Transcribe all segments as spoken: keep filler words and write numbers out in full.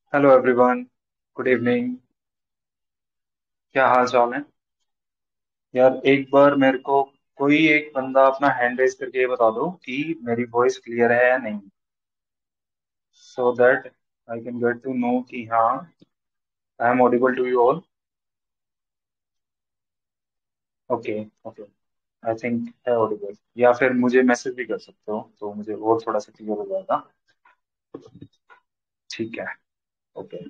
Hello everyone. Good evening. क्या हाल चाल है? यार एक बार मेरे को कोई एक बंदा अपना हैंड रेज करके ये बता दो कि मेरी वॉइस क्लियर है या नहीं, so that I can get to know कि हाँ I am audible to you all. Okay. Okay. I think है ऑडिबल, या फिर मुझे मैसेज भी कर सकते हो तो मुझे और थोड़ा सा क्लियर हो जाएगा। ठीक है। ओके।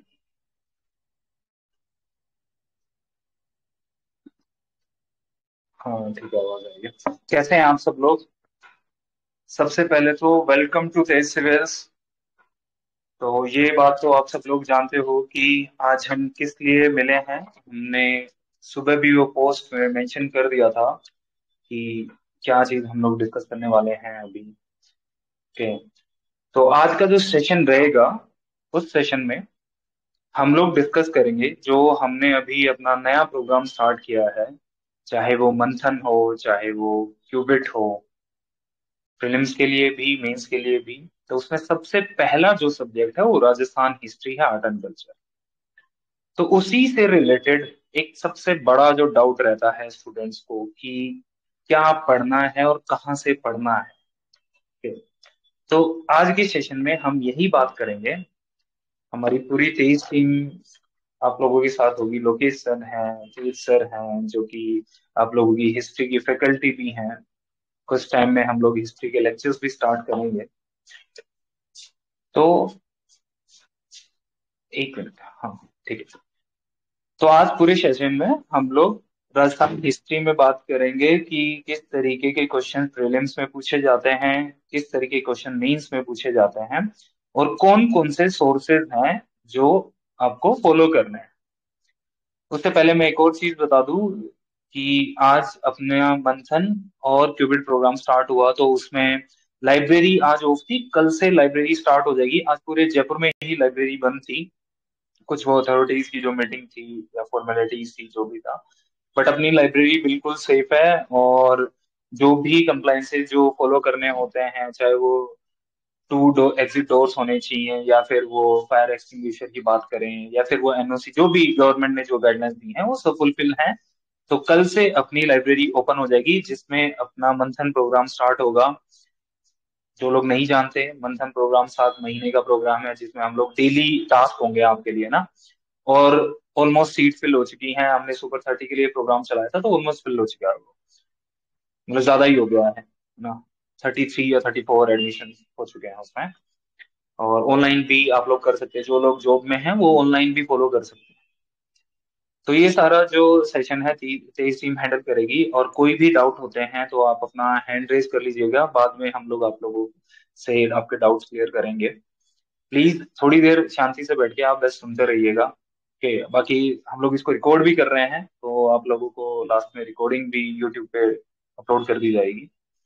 हाँ ठीक है, आवाज आ रही है। कैसे हैं आप सब लोग? सबसे पहले तो वेलकम टू तेज सिविल्स। तो ये बात तो आप सब लोग जानते हो कि आज हम किस लिए मिले हैं। हमने सुबह भी वो पोस्ट में मेंशन कर दिया था कि क्या चीज हम लोग डिस्कस करने वाले हैं अभी। ओके। तो आज का जो सेशन रहेगा, उस सेशन में हम लोग डिस्कस करेंगे जो हमने अभी अपना नया प्रोग्राम स्टार्ट किया है। चाहे वो मंथन हो, चाहे वो क्यूबिट हो, प्रीलिम्स के लिए भी, मेंस के लिए भी। तो उसमें सबसे पहला जो सब्जेक्ट है वो राजस्थान हिस्ट्री है, आर्ट एंड कल्चर। तो उसी से रिलेटेड एक सबसे बड़ा जो डाउट रहता है स्टूडेंट्स को कि क्या पढ़ना है और कहाँ से पढ़ना है। Okay? तो आज के सेशन में हम यही बात करेंगे। हमारी पूरी तेईस टीम आप लोगों के साथ होगी। लोकेश सर हैं, तीर्थ सर हैं, जो कि आप लोगों की हिस्ट्री की फैकल्टी भी हैं। कुछ टाइम में हम लोग हिस्ट्री के लेक्चर्स भी स्टार्ट करेंगे। तो एक मिनट, हाँ ठीक है। तो आज पूरे सेशन में हम लोग राजस्थान हिस्ट्री में बात करेंगे कि किस तरीके के क्वेश्चन प्रीलिम्स में पूछे जाते हैं, किस तरीके के क्वेश्चन मेंस में पूछे जाते हैं, और कौन कौन से सोर्सेज हैं जो आपको फॉलो करने हैं। उससे पहले मैं एक और चीज बता दूं कि आज अपना मंथन और क्यूबिट प्रोग्राम स्टार्ट हुआ, तो उसमें लाइब्रेरी आज ऑफ थी। कल से लाइब्रेरी स्टार्ट हो जाएगी। आज पूरे जयपुर में ही लाइब्रेरी बंद थी। कुछ वो अथॉरिटीज की जो मीटिंग थी या फॉर्मेलिटीज थी, जो भी था। बट अपनी लाइब्रेरी बिल्कुल सेफ है। और जो भी कंप्लाइंसेस जो फॉलो करने होते हैं, चाहे वो टू डो एग्जिट डोर्स होने चाहिए, या फिर वो फायर एक्सटिंग्विशर की बात करें, या फिर वो एनओसी, जो भी गवर्नमेंट ने जो गाइडलाइंस दी हैं वो सब फुलफिल हैं। तो कल से अपनी लाइब्रेरी ओपन हो जाएगी, जिसमें अपना मंथन प्रोग्राम स्टार्ट होगा। जो लोग नहीं जानते, मंथन प्रोग्राम सात महीने का प्रोग्राम है जिसमें हम लोग डेली टास्क होंगे आपके लिए ना। और ऑलमोस्ट सीट फिल हो चुकी हैं। हमने सुपर थर्टी के लिए प्रोग्राम चलाया था तो ऑलमोस्ट फिल हो चुका है वो। मतलब ज्यादा ही हो गया है ना। थर्टी थ्री या थर्टी फोर एडमिशन हो चुके हैं उसमें। और ऑनलाइन भी आप लोग कर सकते हैं। जो लोग जॉब में हैं वो ऑनलाइन भी फॉलो कर सकते हैं। तो ये सारा जो सेशन है ती, तेईस टीम हैंडल करेगी। और कोई भी डाउट होते हैं तो आप अपना हैंड रेज कर लीजिएगा। बाद में हम लोग आप लोगों से आपके डाउट्स क्लियर करेंगे। प्लीज थोड़ी देर शांति से बैठ के आप बस सुनते रहिएगा। ओके। बाकी हम लोग इसको रिकॉर्ड भी कर रहे हैं, तो आप लोगों को लास्ट में रिकॉर्डिंग भी यूट्यूब पे अपलोड कर दी जाएगी।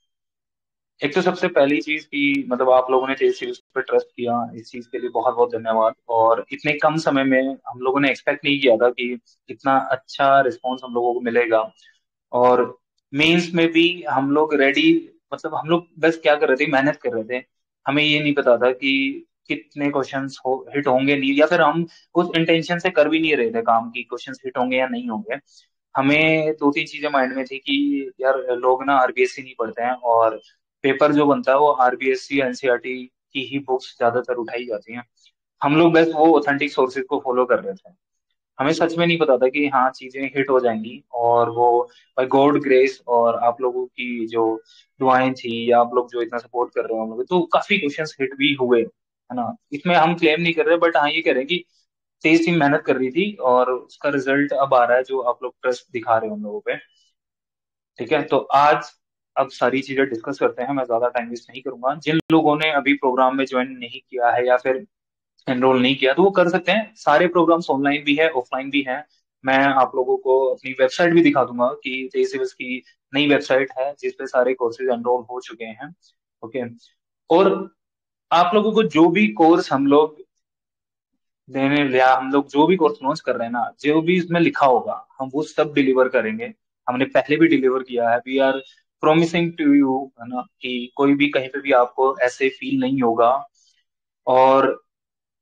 एक तो सबसे पहली चीज की मतलब आप लोगों ने तेज सीरीज पे ट्रस्ट किया, इस चीज के लिए बहुत बहुत धन्यवाद। और इतने कम समय में हम लोगों ने एक्सपेक्ट नहीं किया था कि इतना अच्छा रिस्पॉन्स हम लोगों को मिलेगा। और मेंस में भी हम लोग रेडी, मतलब हम लोग बस क्या कर रहे थे, मेहनत कर रहे थे। हमें ये नहीं पता था कि कितने क्वेश्चंस हो हिट होंगे नहीं, या फिर हम उस इंटेंशन से कर भी नहीं रहे थे काम की क्वेश्चंस हिट होंगे या नहीं होंगे। हमें दो तीन चीजें माइंड में थी कि यार लोग ना आरबीएससी नहीं पढ़ते हैं, और पेपर जो बनता है वो आरबीएससी एनसीईआरटी की ही बुक्स ज्यादातर उठाई जाती हैं। हम लोग बस वो ऑथेंटिक सोर्सेज को फॉलो कर रहे थे। हमें सच में नहीं पता था कि हाँ चीजें हिट हो जाएंगी। और वो बाय गॉड ग्रेस और आप लोगों की जो दुआएं थी, या आप लोग जो इतना सपोर्ट कर रहे हो हम लोग, तो काफी क्वेश्चंस हिट भी हुए, है ना। इसमें हम क्लेम नहीं कर रहे, बट हाँ ये कह रहे हैं कि तेज टीम मेहनत कर रही थी और उसका रिजल्ट अब आ रहा है, जो आप लोग ट्रस्ट दिखा रहे हो हम लोगों पे। ठीक है। तो आज अब सारी चीजें डिस्कस करते हैं। मैं ज्यादा टाइम वेस्ट नहीं करूंगा। जिन लोगों ने अभी प्रोग्राम में ज्वाइन नहीं किया है या फिर एनरोल नहीं किया, तो वो कर सकते हैं। सारे प्रोग्राम्स ऑनलाइन भी है, ऑफलाइन भी है। मैं आप लोगों को अपनी वेबसाइट भी दिखा दूंगा कि तेईस सिविल्स की नई वेबसाइट है जिसपे सारे कोर्सेज एनरोल हो चुके हैं। ओके। और आप लोगों को जो भी कोर्स हम लोग देने, या हम लोग जो भी कोर्स लॉन्च कर रहे हैं ना, जो भी इसमें लिखा होगा हम वो सब डिलीवर करेंगे। हमने पहले भी डिलीवर किया है। We are promising to you, है ना, कि कोई भी कहीं पे भी आपको ऐसे फील नहीं होगा। और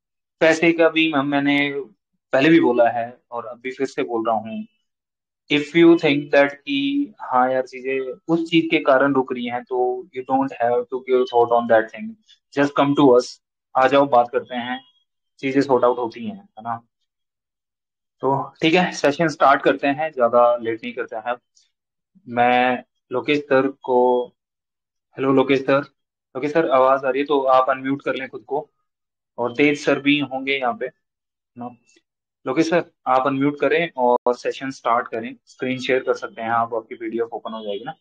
पैसे का भी मैम मैंने पहले भी बोला है और अभी फिर से बोल रहा हूँ, इफ यू थिंक दैट कि हाँ यार चीजें उस चीज के कारण रुक रही हैं, तो you don't have to give thought on that thing, just come to us, आ जाओ बात करते हैं, चीजें सॉर्ट आउट होती हैं, है ना। तो ठीक है, सेशन स्टार्ट करते हैं, ज्यादा लेट नहीं करते हैं। मैं लोकेश सर को, hello Lokesh sir, Lokesh sir आवाज आ रही है तो आप अनम्यूट कर लें खुद को, और तेज सर भी होंगे यहाँ पे ना। लोकेश सर आप अनम्यूट करें और सेशन स्टार्ट करें, स्क्रीन शेयर कर सकते हैं आप, आपकी पीडीएफ ओपन हो जाएगी ना।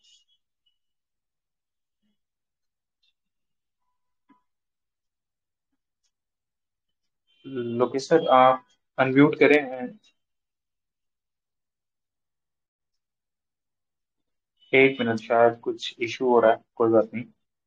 लोकेश सर आप अनम्यूट करें। एक मिनट, शायद कुछ इशू हो रहा है, कोई बात नहीं।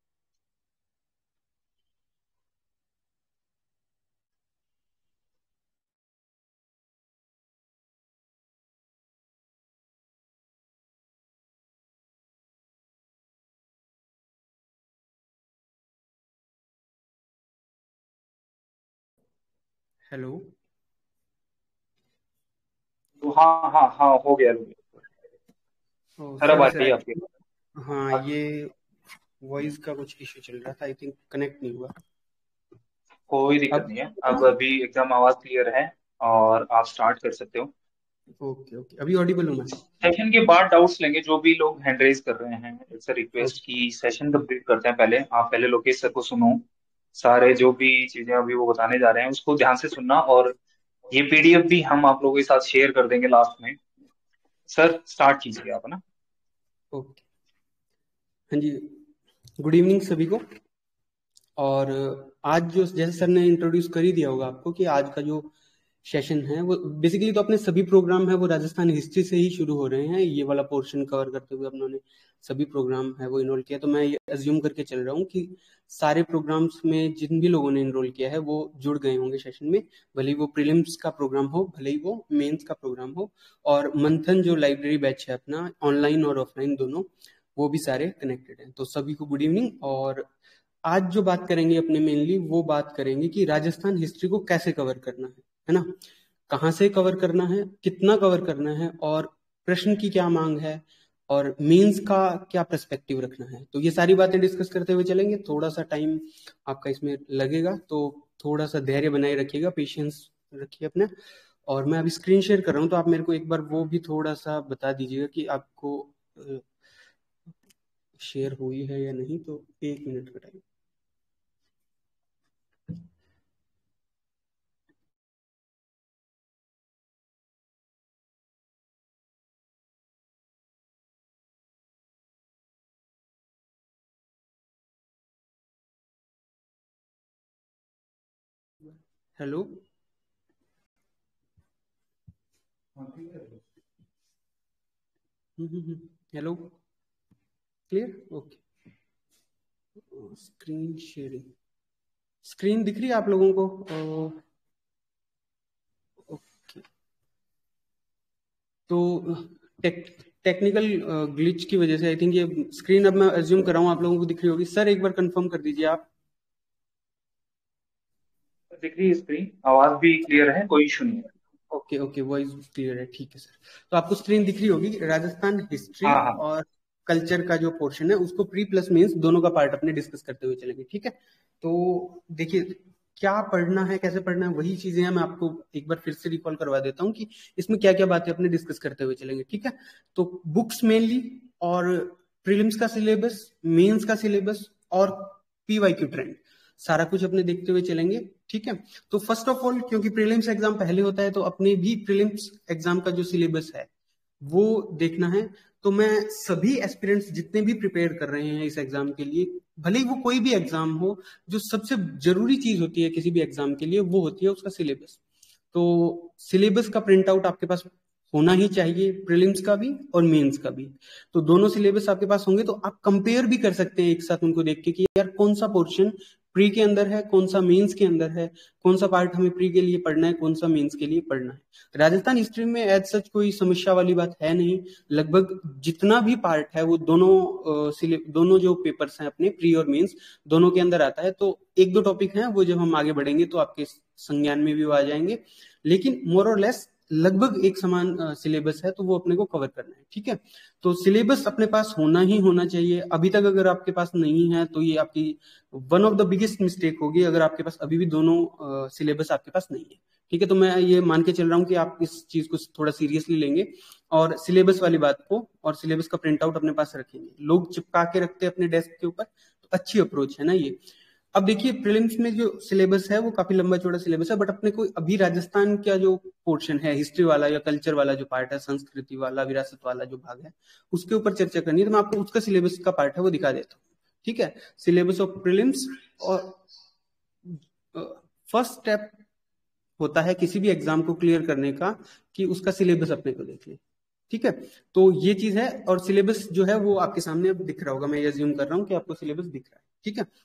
हेलो। तो हाँ हाँ हाँ, हो गया लोकेश ओ सर, अब सॉरी आ सर, रही है आपकी हाँ आवाज। ये वॉइस का कुछ इश्यू चल रहा था, आई थिंक कनेक्ट नहीं हुआ। कोई दिक्कत अब नहीं है, अब अभी एकदम आवाज क्लियर है और आप स्टार्ट कर सकते हो। ओके ओके, अभी ऑडिबल हूँ मैं। सेशन के बाद डाउट्स लेंगे, जो भी लोग हैंड रेज कर रहे हैं, इट्स अ ओके रिक्वेस्ट कि सेशन कंप्लीट करते हैं पहले, आप पहले लोकेश सर को सुनो, सारे जो भी चीजें अभी वो बताने जा रहे हैं उसको ध्यान से सुनना, और ये पीडीएफ भी हम आप लोगों के साथ शेयर कर देंगे लास्ट में। सर स्टार्ट कीजिए आप, है ना। ओके। हाँ जी, गुड इवनिंग सभी को। और आज जो, जैसे सर ने इंट्रोड्यूस कर ही दिया होगा आपको, कि आज का जो सेशन है वो बेसिकली तो अपने सभी प्रोग्राम है वो राजस्थान हिस्ट्री से ही शुरू हो रहे हैं। ये वाला पोर्शन कवर करते हुए अपनों ने सभी प्रोग्राम है वो इनरोल किया। तो मैं ये अज्यूम करके चल रहा हूँ कि सारे प्रोग्राम्स में जिन भी लोगों ने इनरोल किया है वो जुड़ गए होंगे सेशन में, भले ही वो प्रीलिम्स का प्रोग्राम हो, भले ही वो मेंस का प्रोग्राम हो। और मंथन जो लाइब्रेरी बैच है अपना, ऑनलाइन और ऑफलाइन दोनों, वो भी सारे कनेक्टेड हैं। तो सभी को गुड इवनिंग। और आज जो बात करेंगे अपने मेनली वो बात करेंगे कि राजस्थान हिस्ट्री को कैसे कवर करना है है ना, कहाँ से कवर करना है, कितना कवर करना है, और प्रश्न की क्या मांग है, और मीन्स का क्या पर्सपेक्टिव रखना है। तो ये सारी बातें डिस्कस करते हुए चलेंगे। थोड़ा सा टाइम आपका इसमें लगेगा, तो थोड़ा सा धैर्य बनाए रखिएगा, पेशेंस रखिए अपना। और मैं अभी स्क्रीन शेयर कर रहा हूँ, तो आप मेरे को एक बार वो भी थोड़ा सा बता दीजिएगा कि आपको शेयर हुई है या नहीं। तो एक मिनट का time. Hello. Hello, clear, okay. Screen sharing, screen दिख रही है आप लोगों को? ओके। तो टेक टेक्निकल ग्लिच की वजह से आई थिंक ये स्क्रीन, अब मैं अज्यूम कर रहा हूँ आप लोगों को दिख रही होगी। सर एक बार कंफर्म कर दीजिए आप। दिख रही है स्क्रीन, आवाज भी क्लियर है, कोई इशू नहीं है। ओके ओके, वॉइस क्लियर है, ठीक है सर। तो आपको स्क्रीन दिख रही होगी। राजस्थान हिस्ट्री हाँ हाँ, और कल्चर का जो पोर्शन है उसको प्री प्लस मीन्स दोनों का पार्ट अपने डिस्कस करते हुए चलेंगे, ठीक है। तो देखिए, क्या पढ़ना है, कैसे पढ़ना है, वही चीजें हैं। मैं आपको एक बार फिर से रिकॉल करवा देता हूँ कि इसमें क्या क्या बातें अपने डिस्कस करते हुए चलेंगे, ठीक है। तो बुक्स मेनली, और प्रीलिम्स का सिलेबस, मेंस का सिलेबस, और पीवाईक्यू ट्रेंड, सारा कुछ अपने देखते हुए चलेंगे, ठीक है। तो फर्स्ट ऑफ ऑल, क्योंकि प्रीलिम्स एग्जाम पहले होता है, तो अपने भी प्रीलिम्स एग्जाम का जो सिलेबस है वो देखना है। तो मैं सभी एस्पिरेंट्स जितने भी प्रिपेयर कर रहे हैं इस एग्जाम के लिए, भले ही वो कोई भी एग्जाम हो, जो सबसे जरूरी चीज होती है किसी भी एग्जाम के लिए वो होती है उसका सिलेबस। तो सिलेबस का प्रिंट आउट आपके पास होना ही चाहिए, प्रीलिम्स का भी और मेंस का भी। तो दोनों सिलेबस आपके पास होंगे, तो आप कंपेयर भी कर सकते हैं एक साथ उनको देख के कि यार कौन सा पोर्शन प्री के अंदर है, कौन सा मेंस के अंदर है, कौन सा पार्ट हमें प्री के लिए पढ़ना है, कौन सा मेंस के लिए पढ़ना है। राजस्थान हिस्ट्री में एज सच कोई समस्या वाली बात है नहीं, लगभग जितना भी पार्ट है वो दोनों uh, दोनों जो पेपर्स हैं अपने प्री और मेंस दोनों के अंदर आता है। तो एक दो टॉपिक हैं वो जब हम आगे बढ़ेंगे तो आपके संज्ञान में भी वो आ जाएंगे, लेकिन मोर और लेस लगभग एक समान सिलेबस है, तो वो अपने को कवर करना है। ठीक है, तो सिलेबस अपने पास होना ही होना चाहिए। अभी तक अगर आपके पास नहीं है तो ये आपकी one of the biggest mistake होगी, अगर आपके पास अभी भी दोनों सिलेबस आपके पास नहीं है। ठीक है, तो मैं ये मान के चल रहा हूँ कि आप इस चीज को थोड़ा सीरियसली लेंगे और सिलेबस वाली बात को और सिलेबस का प्रिंट आउट अपने पास रखेंगे। लोग चिपका के रखते हैं अपने डेस्क के ऊपर, तो अच्छी अप्रोच है ना ये। अब देखिए प्रीलिम्स में जो सिलेबस है वो काफी लंबा चौड़ा सिलेबस है, बट अपने को अभी राजस्थान का जो पोर्शन है, हिस्ट्री वाला या कल्चर वाला जो पार्ट है, संस्कृति वाला, विरासत वाला जो भाग है, उसके ऊपर चर्चा करनी है। तो मैं आपको उसका सिलेबस का पार्ट है वो दिखा देता हूँ। ठीक है, सिलेबस ऑफ प्रीलिम्स। और फर्स्ट स्टेप होता है किसी भी एग्जाम को क्लियर करने का कि उसका सिलेबस अपने को देख ले। ठीक है, तो ये चीज है, और सिलेबस जो है वो आपके सामने अब दिख रहा होगा। मैं ये अज्यूम कर रहा हूँ कि आपको सिलेबस दिख रहा है। ठीक है,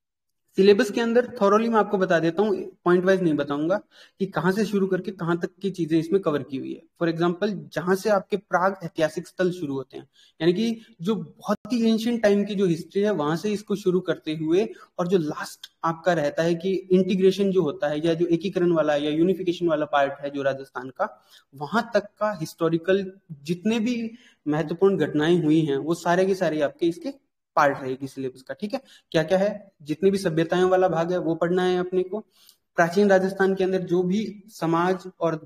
सिलेबस के अंदर थॉरोली मैं आपको बता देता हूँ, पॉइंट वाइज नहीं बताऊंगा कि कहां से शुरू करके कहां तक की चीजें इसमें कवर की हुई है। फॉर एग्जांपल, जहां से आपके प्राग ऐतिहासिक स्थल शुरू होते हैं, यानी कि जो बहुत ही एंशिएंट टाइम की जो हिस्ट्री है वहां से इसको शुरू करते हुए, और जो लास्ट आपका रहता है कि इंटीग्रेशन जो होता है या जो एकीकरण वाला या यूनिफिकेशन वाला पार्ट है जो राजस्थान का, वहां तक का हिस्टोरिकल जितने भी महत्वपूर्ण घटनाएं हुई हैं वो सारे के सारे आपके इसके पार्ट रहेगी सिलेबस का। ठीक है, क्या क्या है, जितनी भी सभ्यताएं वाला भाग है वो पढ़ना है अपने को। प्राचीन राजस्थान के अंदर जो भी समाज और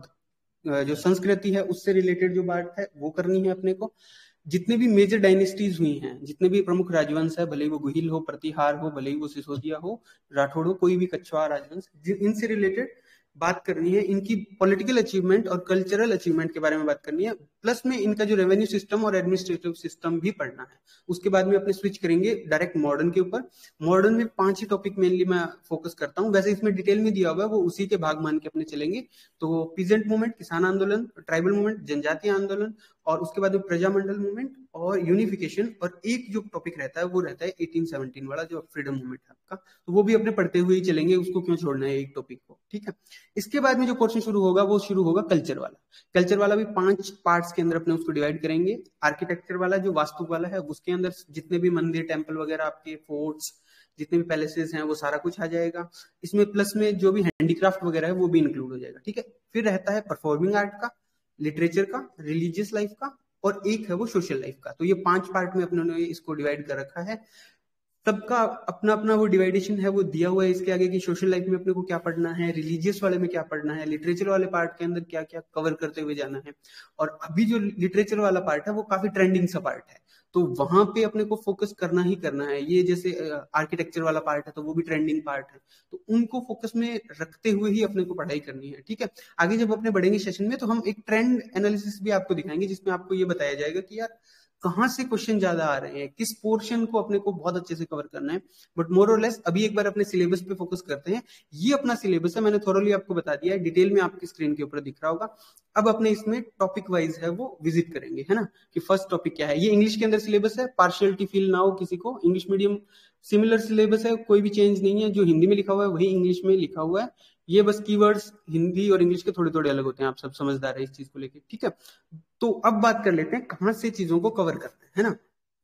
जो संस्कृति है उससे रिलेटेड जो बात है वो करनी है अपने को। जितने भी मेजर डायनेस्टीज हुई हैं, जितने भी प्रमुख राजवंश है, भले वो गुहिल हो, प्रतिहार हो, भले ही वो सिसोदिया हो, राठौड़ हो, कोई भी कछवाहा राजवंश, इनसे रिलेटेड बात करनी है। इनकी पॉलिटिकल अचीवमेंट और कल्चरल अचीवमेंट के बारे में बात करनी है, प्लस में इनका जो रेवेन्यू सिस्टम और एडमिनिस्ट्रेटिव सिस्टम भी पढ़ना है। उसके बाद में अपने स्विच करेंगे डायरेक्ट मॉडर्न के ऊपर। मॉडर्न में पांच ही टॉपिक मेनली मैं फोकस करता हूँ, वैसे इसमें डिटेल में दिया हुआ है, वो उसी के भाग मान के अपने चलेंगे। तो पीजेंट मूवमेंट, किसान आंदोलन, ट्राइबल मूवमेंट, जनजातीय आंदोलन, और उसके बाद में प्रजामंडल मूवमेंट और यूनिफिकेशन, और एक जो टॉपिक रहता है वो रहता है अठारह सौ सत्रह वाला जो फ्रीडम मूवमेंट है आपका, तो वो भी अपने पढ़ते हुए ही चलेंगे, उसको क्यों छोड़ना है एक टॉपिक को। ठीक है, इसके बाद में जो पोर्शन शुरू होगा वो शुरू होगा कल्चर वाला। कल्चर वाला भी पांच पार्ट्स के अंदर अपने उसको डिवाइड करेंगे। आर्किटेक्चर वाला जो वास्तु वाला है उसके अंदर जितने भी मंदिर, टेम्पल वगैरह, आपके फोर्ट्स, जितने भी पैलेसेस हैं वो सारा कुछ आ जाएगा इसमें, प्लस में जो भी हैंडीक्राफ्ट वगैरह है वो भी इंक्लूड हो जाएगा। ठीक है, फिर रहता है परफॉर्मिंग आर्ट का, लिटरेचर का, रिलीजियस लाइफ का, और एक है वो सोशल लाइफ का। तो ये पांच पार्ट में अपने ने इसको डिवाइड कर रखा है। सबका अपना अपना वो डिवाइडेशन है वो दिया हुआ है इसके आगे कि सोशल लाइफ में अपने को क्या पढ़ना है, रिलीजियस वाले में क्या पढ़ना है, लिटरेचर वाले पार्ट के अंदर क्या क्या कवर करते हुए जाना है। और अभी जो लिटरेचर वाला पार्ट है वो काफी ट्रेंडिंग सा पार्ट है, तो वहां पे अपने को फोकस करना ही करना है। ये जैसे आर्किटेक्चर वाला पार्ट है तो वो भी ट्रेंडिंग पार्ट है, तो उनको फोकस में रखते हुए ही अपने को पढ़ाई करनी है। ठीक है, आगे जब अपने बढ़ेंगे सेशन में तो हम एक ट्रेंड एनालिसिस भी आपको दिखाएंगे, जिसमें आपको ये बताया जाएगा कि यार कहां से क्वेश्चन ज्यादा आ रहे हैं, किस पोर्शन को अपने को बहुत अच्छे से कवर करना है। बट मोर और लेस अभी एक बार अपने सिलेबस पे फोकस करते हैं। ये अपना सिलेबस है, मैंने थोरली आपको बता दिया है, डिटेल में आपकी स्क्रीन के ऊपर दिख रहा होगा। अब अपने इसमें टॉपिक वाइज है वो विजिट करेंगे, है ना, कि फर्स्ट टॉपिक क्या है। ये इंग्लिश के अंदर सिलेबस है, पार्शियलिटी फील ना हो किसी को, इंग्लिश मीडियम सिमिलर सिलेबस है, कोई भी चेंज नहीं है। जो हिंदी में लिखा हुआ है वही इंग्लिश में लिखा हुआ है, ये बस कीवर्ड्स हिंदी और इंग्लिश के थोड़े थोड़े अलग होते हैं, आप सब समझदार है इस चीज को लेके। ठीक है, तो अब बात कर लेते हैं कहां से चीजों को कवर करते हैं, है ना।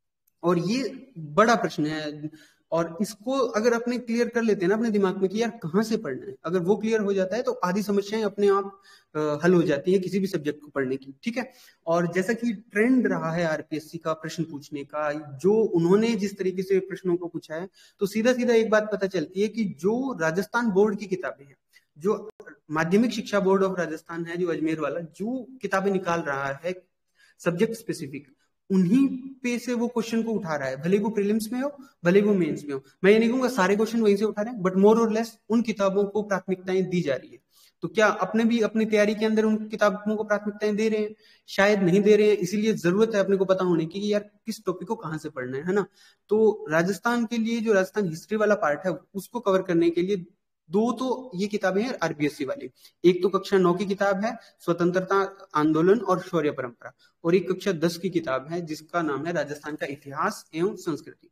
और ये बड़ा प्रश्न है, और इसको अगर अपने क्लियर कर लेते हैं ना अपने दिमाग में कि यार कहां से पढ़ना है, अगर वो क्लियर हो जाता है तो आधी समस्याएं अपने आप हल हो जाती है किसी भी सब्जेक्ट को पढ़ने की। ठीक है, और जैसा कि ट्रेंड रहा है आरपीएससी का प्रश्न पूछने का, जो उन्होंने जिस तरीके से प्रश्नों को पूछा है, तो सीधा सीधा एक बात पता चलती है कि जो राजस्थान बोर्ड की किताबें हैं, जो माध्यमिक शिक्षा बोर्ड ऑफ राजस्थान है जो अजमेर वाला, जो किताबें निकाल रहा है सब्जेक्ट स्पेसिफिक, उन्हीं पे से वो क्वेश्चन को उठा रहा है, भले वो प्रीलिम्स में हो भले वो मेंस में हो। मैं ये नहीं कहूंगा सारे क्वेश्चन वहीं से उठा रहे हैं, बट मोर और लेस उन किताबों को प्राथमिकताएं दी जा रही है। तो क्या अपने भी अपनी तैयारी के अंदर उन किताबों को प्राथमिकताएं दे रहे हैं? शायद नहीं दे रहे हैं, इसीलिए जरूरत है अपने को पता होने की कि यार किस टॉपिक को कहां से पढ़ना है, है ना। तो राजस्थान के लिए जो राजस्थान हिस्ट्री वाला पार्ट है उसको कवर करने के लिए दो तो ये किताबें हैं आरपीएससी वाली। एक तो कक्षा नौ की किताब है स्वतंत्रता आंदोलन और शौर्य परंपरा, और एक कक्षा दस की किताब है जिसका नाम है राजस्थान का इतिहास एवं संस्कृति।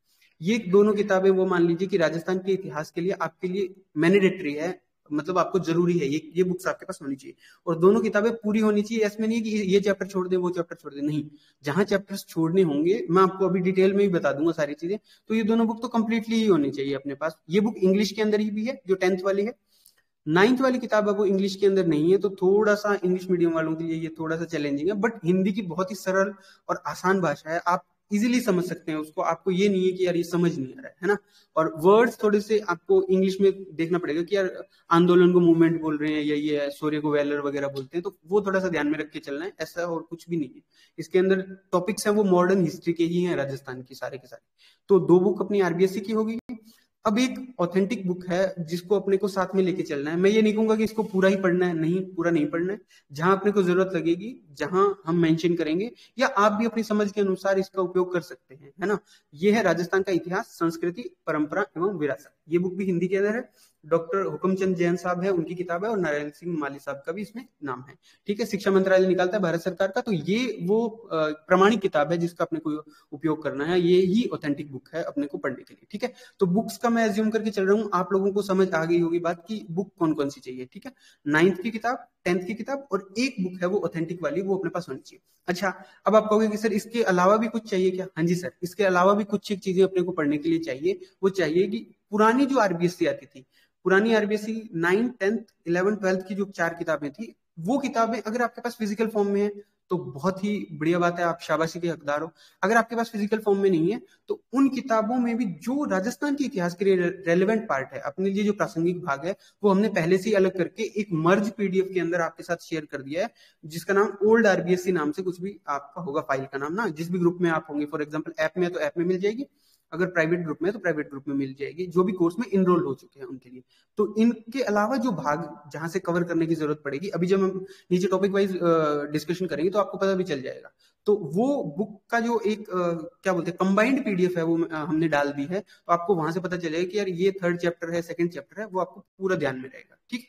ये दोनों किताबें वो मान लीजिए कि राजस्थान के इतिहास के लिए आपके लिए मैंडेटरी है, मतलब आपको जरूरी है, ये ये बुक्स आपके पास होनी चाहिए। और दोनों किताबें पूरी होनी चाहिए, इसमें नहीं है कि ये चैप्टर छोड़ दे वो चैप्टर छोड़ दे, नहीं, जहां चैप्टर्स छोड़ने होंगे मैं आपको अभी डिटेल में ही बता दूंगा सारी चीजें। तो ये दोनों बुक तो कंप्लीटली ही होनी चाहिए अपने पास। ये बुक इंग्लिश के अंदर ही भी है जो टेंथ वाली है। नाइन्थ वाली किताब है वो इंग्लिश के अंदर नहीं है, तो थोड़ा सा इंग्लिश मीडियम वालों के लिए ये थोड़ा सा चैलेंजिंग है, बट हिंदी की बहुत ही सरल और आसान भाषा है, आप इजीली समझ सकते हैं उसको। आपको ये नहीं है कि यार ये समझ नहीं आ रहा है, है ना। और वर्ड्स थोड़े से आपको इंग्लिश में देखना पड़ेगा कि यार आंदोलन को मूवमेंट बोल रहे हैं या ये सूर्य को वेलर वगैरह बोलते हैं, तो वो थोड़ा सा ध्यान में रख के चलना है, ऐसा और कुछ भी नहीं है। इसके अंदर टॉपिक्स है वो मॉडर्न हिस्ट्री के ही हैं, राजस्थान की सारे के सारे। तो दो बुक अपनी आरबीएससी की होगी। अब एक ऑथेंटिक बुक है जिसको अपने को साथ में लेके चलना है। मैं ये नहीं कहूंगा कि इसको पूरा ही पढ़ना है, नहीं, पूरा नहीं पढ़ना है। जहां अपने को जरूरत लगेगी, जहां हम मेंशन करेंगे, या आप भी अपनी समझ के अनुसार इसका उपयोग कर सकते हैं, है ना। ये है राजस्थान का इतिहास, संस्कृति, परंपरा एवं विरासत। ये बुक भी हिंदी के अंदर है, डॉक्टर हुक्मचंद जैन साहब है उनकी किताब है, और नारायण सिंह माली साहब का भी इसमें नाम है। ठीक है, शिक्षा मंत्रालय निकालता है भारत सरकार का। तो ये वो प्रमाणिक किताब है जिसका अपने को उपयोग करना है, ये ही ऑथेंटिक बुक है अपने को पढ़ने के लिए। ठीक है, तो बुक्स का मैं एज्यूम करके चल रहा हूँ, आप लोगों को समझ आ गई होगी बात की बुक कौन कौन सी चाहिए। ठीक है, नाइन्थ की किताब, टेंथ की किताब, और एक बुक है वो ऑथेंटिक वाली, वो अपने पास होनी चाहिए। अच्छा, अब आप कहोगे कि सर इसके अलावा भी कुछ चाहिए क्या? हाँ जी सर, इसके अलावा भी कुछ एक चीजें अपने को पढ़ने के लिए चाहिए। वो चाहिए कि पुरानी जो आरबीएससी आती थी, पुरानी RBSC nine, tenth, eleven, twelfth की जो चार किताबें थी, वो किताबें अगर आपके पास फिजिकल फॉर्म में है तो बहुत ही बढ़िया बात है, आप शाबाशी के हकदार हो। अगर आपके पास फिजिकल फॉर्म में नहीं है तो उन किताबों में भी जो राजस्थान के इतिहास के लिए रेलेवेंट पार्ट है, अपने लिए जो प्रासंगिक भाग है, वो हमने पहले से ही अलग करके एक मर्ज पीडीएफ के अंदर आपके साथ शेयर कर दिया है, जिसका नाम ओल्ड आरबीएससी नाम से कुछ भी आपका होगा, फाइल का नाम ना, जिस भी ग्रुप में आप होंगे, फॉर एग्जाम्पल ऐप में है तो ऐप में मिल जाएगी, अगर प्राइवेट ग्रुप में है तो प्राइवेट ग्रुप में मिल जाएगी, जो भी कोर्स में इनरोल हो चुके हैं उनके लिए। तो इनके अलावा जो भाग जहां से कवर करने की जरूरत पड़ेगी, अभी जब हम नीचे टॉपिक वाइज डिस्कशन करेंगे तो आपको पता भी चल जाएगा। तो वो बुक का जो एक uh, क्या बोलते हैं कंबाइंड पीडीएफ है, वो uh, हमने डाल दी है, तो आपको वहां से पता चलेगा कि यार ये थर्ड चैप्टर है, सेकंड चैप्टर है, वो आपको पूरा ध्यान में रहेगा। ठीक,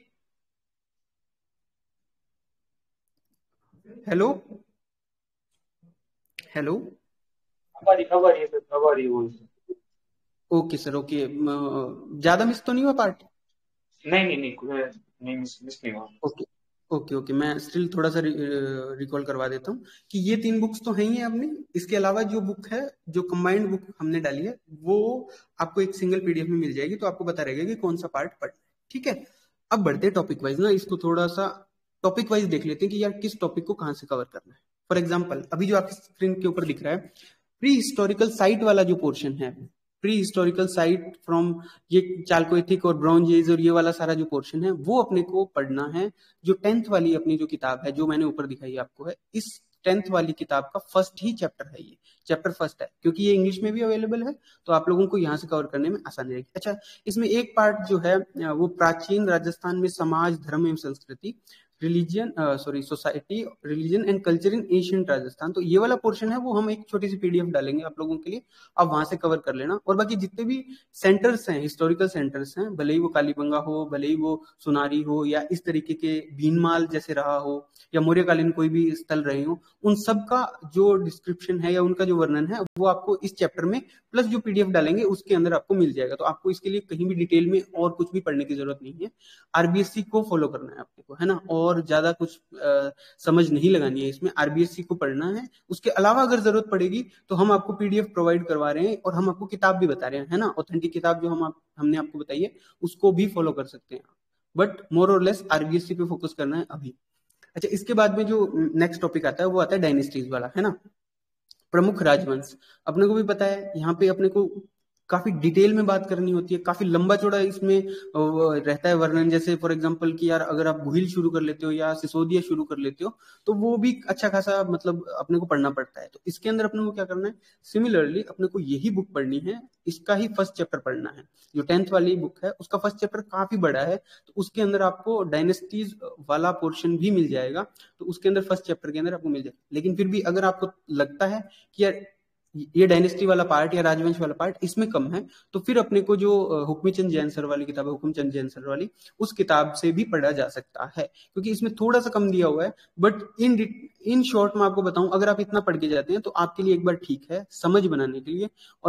हेलो हेलो, हमारी हमारी सर हमारी वो ओके सर, ओके, ज्यादा मिस तो नहीं हुआ पार्ट? नहीं नहीं नहीं कोई- नहीं मिस मिस नहीं हुआ। ओके ओके ओके, मैं स्टिल थोड़ा सा रिकॉल करवा देता हूँ कि ये तीन बुक्स तो हैं ही हैं अपनी। इसके अलावा जो बुक है, जो कंबाइंड बुक हमने डाली है, वो आपको एक सिंगल पीडीएफ में मिल जाएगी, तो आपको पता रहेगा कि कौन सा पार्ट पढ़ना है। ठीक है, अब बढ़ते हैं टॉपिक वाइज ना, इसको थोड़ा सा टॉपिक वाइज देख लेते हैं कि यार किस टॉपिक को कहाँ से कवर करना है। फॉर एग्जाम्पल, अभी जो आपकी स्क्रीन के ऊपर दिख रहा है, प्री हिस्टोरिकल साइट वाला जो पोर्शन है, प्री हिस्टोरिकल साइट फ्रॉम ये चालकोलिथिक और ब्रॉन्ज एज और ये वाला सारा जो पोर्शन है, वो अपने को पढ़ना है। जो टेंथ वाली अपनी जो किताब है, जो मैंने ऊपर दिखाई आपको है, इस टेंथ वाली किताब का फर्स्ट ही चैप्टर है, ये चैप्टर फर्स्ट है, क्योंकि ये इंग्लिश में भी अवेलेबल है, तो आप लोगों को यहाँ से कवर करने में आसानी रहेगी। अच्छा, इसमें एक पार्ट जो है वो प्राचीन राजस्थान में समाज, धर्म एवं संस्कृति, religion sorry society, religion and culture in ancient Rajasthan, तो ये वाला पोर्शन है वो हम एक छोटी सी पीडीएफ डालेंगे आप लोगों के लिए, आप वहां से कवर कर लेना। और बाकी जितने भी सेंटर्स हैं, हिस्टोरिकल सेंटर्स हैं, भले ही वो कालीबंगा हो, भले ही वो सुनारी हो, या इस तरीके के भीनमाल जैसे रहा हो, या मौर्यकालीन कोई भी स्थल रहे हो, उन सब का जो डिस्क्रिप्शन है या उनका जो वर्णन है, वो आपको इस चैप्टर में प्लस जो पीडीएफ डालेंगे उसके अंदर आपको मिल जाएगा। तो आपको इसके लिए कहीं भी डिटेल में और कुछ भी पढ़ने की जरूरत नहीं है, आरबीएससी को फॉलो करना है आपको, है ना, और ज्यादा कुछ आ, समझ नहीं लगानी है इसमें, आरबीएससी को पढ़ना है। उसके अलावा अगर जरूरत पड़ेगी तो हम आपको पीडीएफ प्रोवाइड करवा रहे हैं, और हम आपको किताब भी बता रहे हैं, है ना, ऑथेंटिक किताब जो हम आप, हमने आपको बताई है उसको भी फॉलो कर सकते हैं, बट मोर और लेस आरबीएससी पे फोकस करना है अभी। अच्छा, इसके बाद में जो नेक्स्ट टॉपिक आता है वो आता है डायनेस्टीज वाला, है ना, प्रमुख राजवंश। अपने को भी पता है यहाँ पे अपने को काफी डिटेल में बात करनी होती है, काफी लंबा चौड़ा इसमें रहता है वर्णन। जैसे फॉर एग्जांपल कि यार अगर आप गुहिल शुरू कर लेते हो या सिसोदिया शुरू कर लेते हो, तो वो भी अच्छा खासा मतलब अपने को पढ़ना पड़ता है। तो इसके अंदर अपने को क्या करना है, सिमिलरली अपने को यही बुक पढ़नी है, इसका ही फर्स्ट चैप्टर पढ़ना है। जो टेंथ वाली बुक है उसका फर्स्ट चैप्टर काफी बड़ा है, तो उसके अंदर आपको डायनेस्टीज वाला पोर्शन भी मिल जाएगा, तो उसके अंदर फर्स्ट चैप्टर के अंदर आपको मिल जाएगा। लेकिन फिर भी अगर आपको लगता है कि यार ये डायनेस्टी वाला पार्ट या राजवंश वाला पार्ट इसमें कम है, तो फिर अपने को जो हुक्मचंद जैन सर वाली किताब है, हुक्मचंद जैन सर वाली, उस किताब से भी पढ़ा जा सकता है, क्योंकि इसमें थोड़ा सा कम दिया हुआ है। बट इन इन शॉर्ट में आपको बताऊं, अगर आप इतना पढ़ के जाते हैं तो आपके लिए एक बार ठीक है समझ बनाने के लिए, और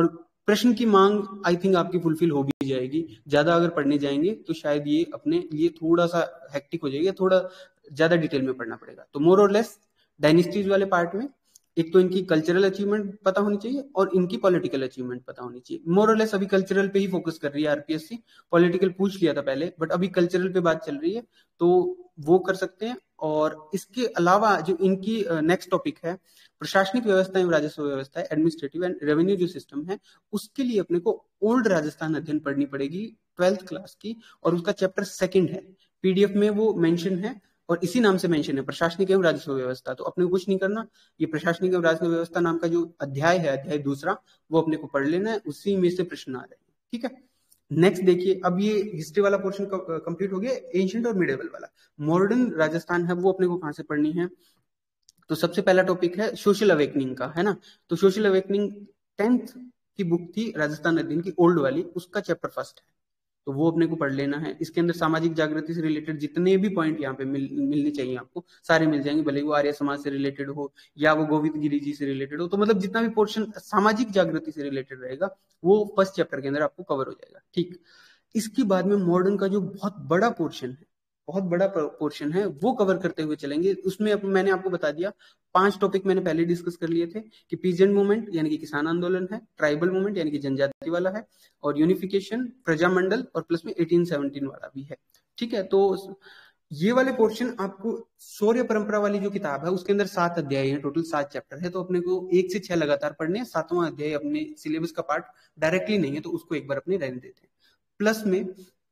प्रश्न की मांग आई थिंक आपकी फुलफिल हो भी जाएगी। ज्यादा अगर पढ़ने जाएंगे तो शायद ये अपने लिए थोड़ा सा हेक्टिक हो जाएगा, थोड़ा ज्यादा डिटेल में पढ़ना पड़ेगा। तो मोर और लेस डायनेस्टीज वाले पार्ट में एक तो इनकी कल्चरल अचीवमेंट पता होनी चाहिए और इनकी पॉलिटिकल अचीवमेंट पता होनी चाहिए। मोर और लेस अभी कल्चरल पे ही फोकस कर रही है आरपीएससी, पॉलिटिकल पूछ लिया था पहले, बट अभी कल्चरल पे बात चल रही है, तो वो कर सकते हैं। और इसके अलावा जो इनकी नेक्स्ट टॉपिक है प्रशासनिक व्यवस्था एवं राजस्व व्यवस्था, एडमिनिस्ट्रेटिव एंड रेवेन्यू जो सिस्टम है, उसके लिए अपने को ओल्ड राजस्थान अध्ययन पढ़नी पड़ेगी ट्वेल्थ क्लास की, और उसका चैप्टर सेकंड है, पीडीएफ में वो मेंशन है और इसी नाम से मेंशन है, प्रशासनिक एवं राजस्व व्यवस्था। तो अपने को कुछ नहीं करना, ये प्रशासनिक एवं राजस्व व्यवस्था नाम का जो अध्याय है, अध्याय दूसरा, वो अपने को पढ़ लेना है, उसी में से प्रश्न आ रहे हैं। ठीक है, नेक्स्ट देखिए, अब ये हिस्ट्री वाला पोर्शन कंप्लीट हो गया, एंशिएंट और मिडिवल वाला। मॉडर्न राजस्थान है वो अपने को कहां से पढ़नी है, तो सबसे पहला टॉपिक है सोशल अवेकनिंग का, है ना। तो सोशल अवेकनिंग टेंथ की बुक थी राजस्थान अध्ययन की, ओल्ड वाली, उसका चैप्टर फर्स्ट है, तो वो अपने को पढ़ लेना है। इसके अंदर सामाजिक जागृति से रिलेटेड जितने भी पॉइंट यहाँ पे मिल, मिलने चाहिए आपको, सारे मिल जाएंगे, भले वो आर्य समाज से रिलेटेड हो या वो गोविंद गिरी जी से रिलेटेड हो। तो मतलब जितना भी पोर्शन सामाजिक जागृति से रिलेटेड रहेगा वो फर्स्ट चैप्टर के अंदर आपको कवर हो जाएगा। ठीक, इसके बाद में मॉडर्न का जो बहुत बड़ा पोर्शन है, बहुत बड़ा पोर्शन है, वो कवर करते हुए चलेंगे। उसमें अब मैंने आपको बता दिया, पांच टॉपिक मैंने पहले डिस्कस कर लिए थे कि पीजेंट मूवमेंट यानी कि किसान आंदोलन है, ट्राइबल मूवमेंट यानी कि जनजाति वाला है, और यूनिफिकेशन, प्रजामंडल, और प्लस में अठारह सौ सत्रह वाला भी है। ठीक है, तो ये वाले पोर्शन आपको शौर्य परंपरा वाली जो किताब है उसके अंदर सात अध्याय हैं, टोटल सात चैप्टर है, तो अपने को एक से छह लगातार पढ़ने हैं। सातवां अध्याय अपने सिलेबस का पार्ट डायरेक्टली नहीं है, तो उसको एक बार अपने रहने देते हैं। प्लस में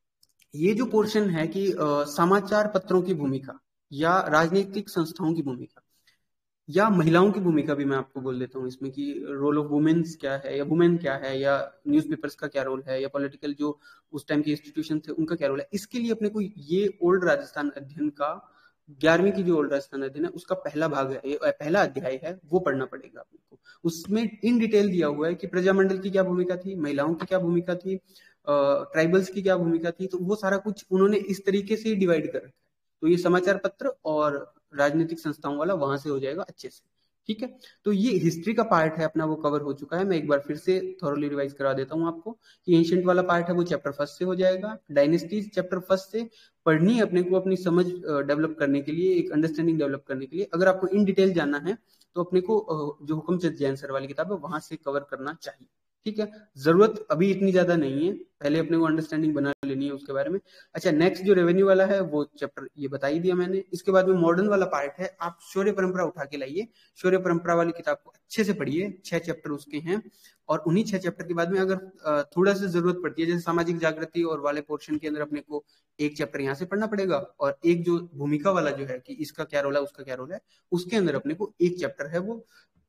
ये जो पोर्शन है कि आ, समाचार पत्रों की भूमिका या राजनीतिक संस्थाओं की भूमिका या महिलाओं की भूमिका भी मैं आपको बोल देता हूँ इसमें, कि रोल ऑफ वुमेन्स क्या है या वुमेन क्या है, या न्यूज़पेपर्स का क्या रोल है, या पॉलिटिकल जो उस टाइम के इंस्टीट्यूशन थे उनका क्या रोल है। इसके लिए अपने को ये ओल्ड राजस्थान अध्ययन का ग्यारहवीं की जो ओल्ड राजस्थान अध्ययन है उसका पहला भाग है, पहला अध्याय है, वो पढ़ना पड़ेगा अपने को। उसमें इन डिटेल दिया हुआ है कि प्रजामंडल की क्या भूमिका थी, महिलाओं की क्या भूमिका थी, ट्राइबल्स की क्या भूमिका थी, तो वो सारा कुछ उन्होंने इस तरीके से डिवाइड कर रखा है। तो ये समाचार पत्र और राजनीतिक संस्थाओं वाला वहां से हो जाएगा अच्छे से। ठीक है, तो ये हिस्ट्री का पार्ट है अपना, वो कवर हो चुका है। मैं एक बार फिर से थॉरली रिवाइज करा देता हूँ आपको कि एंशिएंट वाला पार्ट है वो चैप्टर फर्स्ट से हो जाएगा, डायनेस्टीज चैप्टर फर्स्ट से पढ़नी है अपने को, अपनी समझ डेवलप करने के लिए, एक अंडरस्टैंडिंग डेवलप करने के लिए। अगर आपको इन डिटेल जानना है तो अपने को जो हुकमचंद जैन सर वाली किताब है वहां से कवर करना चाहिए। ठीक है, जरूरत अभी इतनी ज्यादा नहीं है, पहले अपने को अंडरस्टैंडिंग बना लेनी है उसके बारे में। अच्छा, नेक्स्ट जो रेवेन्यू वाला है वो चैप्टर ये बता ही दिया मैंने। इसके बाद में मॉडर्न वाला पार्ट है, आप शौर्य परंपरा उठा के लाइए, शौर्य परंपरा वाली किताब को अच्छे से पढ़िए, छह चैप्टर उसके हैं, और उन्हीं छह चैप्टर के बाद में अगर थोड़ा सा जरूरत पड़ती है, जैसे सामाजिक जागृति और वाले पोर्शन के अंदर अपने को एक चैप्टर यहाँ से पढ़ना पड़ेगा, और एक जो भूमिका वाला जो है कि इसका क्या रोल है उसका क्या रोल है, उसके अंदर अपने को एक चैप्टर है वो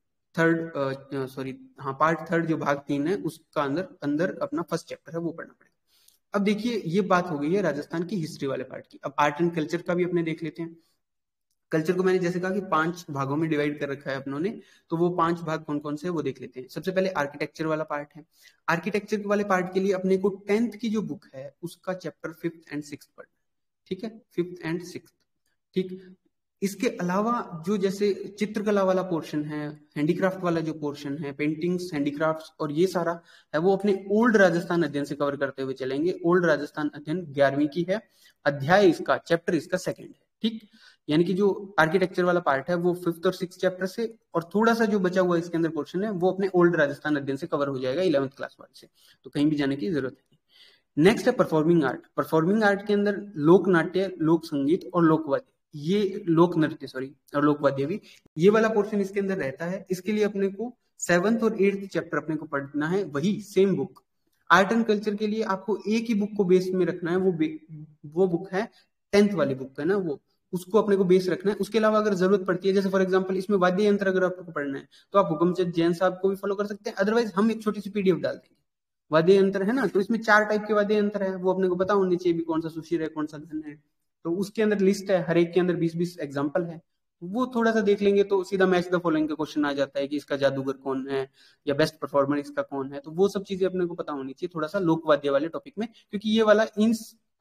थर्ड सॉरी हाँ पार्ट थर्ड जो भाग तीन है उसका अंदर अंदर अपना फर्स्ट चैप्टर है वो पढ़ना पड़ेगा। अब देखिए, ये बात हो गई है राजस्थान की हिस्ट्री वाले पार्ट की। अब आर्ट एंड कल्चर का भी अपने देख लेते हैं। कल्चर को मैंने जैसे कहा कि पांच भागों में डिवाइड कर रखा है अपनों ने, तो वो पांच भाग कौन कौन से है वो देख लेते हैं। सबसे पहले आर्किटेक्चर वाला पार्ट है। आर्किटेक्चर वाले पार्ट के लिए अपने को टेंथ की जो बुक है उसका चैप्टर फिफ्थ एंड सिक्स पढ़ना। ठीक है, फिफ्थ एंड सिक्स। ठीक, इसके अलावा जो जैसे चित्रकला वाला पोर्शन है, हैंडीक्राफ्ट वाला जो पोर्शन है, पेंटिंग्स, हैंडीक्राफ्ट्स और ये सारा है वो अपने ओल्ड राजस्थान अध्ययन से कवर करते हुए चलेंगे। ओल्ड राजस्थान अध्ययन ग्यारहवीं की है, अध्याय इसका, चैप्टर इसका सेकंड है। ठीक, यानी कि जो आर्किटेक्चर वाला पार्ट है वो फिफ्थ और सिक्स चैप्टर से, और थोड़ा सा जो बचा हुआ इसके अंदर पोर्शन है वो अपने ओल्ड राजस्थान अध्ययन से कवर हो जाएगा इलेवंथ क्लास वाले से, तो कहीं भी जाने की जरूरत नहीं। नेक्स्ट है परफॉर्मिंग आर्ट। परफॉर्मिंग आर्ट के अंदर लोक नाट्य, लोक संगीत और लोकवाद्य, ये लोक नृत्य सॉरी और लोकवाद्य भी, ये वाला पोर्शन इसके अंदर रहता है। इसके लिए अपने को सेवंथ और एट्थ चैप्टर अपने को पढ़ना है, वही same book. Art and culture के लिए आपको एक ही बुक को बेस में रखना है, वो वो बुक है टेंथ वाली बुक है ना, वो उसको अपने को बेस रखना है। उसके अलावा अगर जरूरत पड़ती है, जैसे फॉर एग्जांपल इसमें वाद्य यंत्र अगर आपको पढ़ना है तो आप हुकमचंद जैन साहब को भी फॉलो कर सकते हैं, अदरवाइज हम एक छोटी सी पीडीएफ डाल देंगे। वाद्य यंत्र है ना, तो इसमें चार टाइप के वाद्य यंत्र है, वो अपने को पता होनी चाहिए भी कौन सा सुशीर है, कौन सा धन है, तो उसके अंदर लिस्ट है, हर एक के अंदर बीस बीस एग्जाम्पल है, वो थोड़ा सा देख लेंगे तो सीधा मैच द फॉलोइंग का क्वेश्चन आ जाता है कि इसका जादूगर कौन है या बेस्ट परफॉर्मर इसका कौन है, तो वो सब चीजें अपने को पता होनी चाहिए थोड़ा सा लोकवाद्य वाले टॉपिक में, क्योंकि ये वाला इन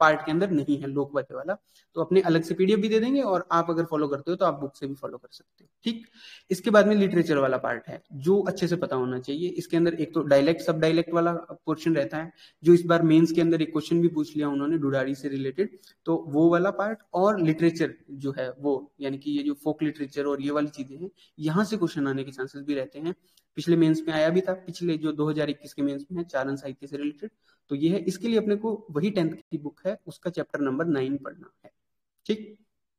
पार्ट के अंदर नहीं है लोक वाद्य वाला, तो अपने अलग से पीडीएफ भी दे देंगे और आप अगर फॉलो करते हो तो आप बुक से भी फॉलो कर सकते हो। ठीक, इसके बाद में लिटरेचर वाला पार्ट है जो अच्छे से पता होना चाहिए। इसके अंदर एक तो डायलेक्ट सब डायलेक्ट वाला पोर्शन रहता है, जो इस बार मेंस के अंदर एक क्वेश्चन भी पूछ लिया उन्होंने डुडारी से रिलेटेड, तो वो वाला पार्ट। और लिटरेचर जो है वो, यानी कि ये जो फोक लिटरेचर और ये वाली चीजें हैं, यहाँ से क्वेश्चन आने के चांसेस भी रहते हैं। पिछले मेंस में आया भी था, पिछले जो दो हज़ार इक्कीस के मेंस में है चारण साहित्य से रिलेटेड, तो ये है। इसके लिए अपने को वही टेंथ की बुक है उसका चैप्टर नंबर नाइन पढ़ना है। ठीक,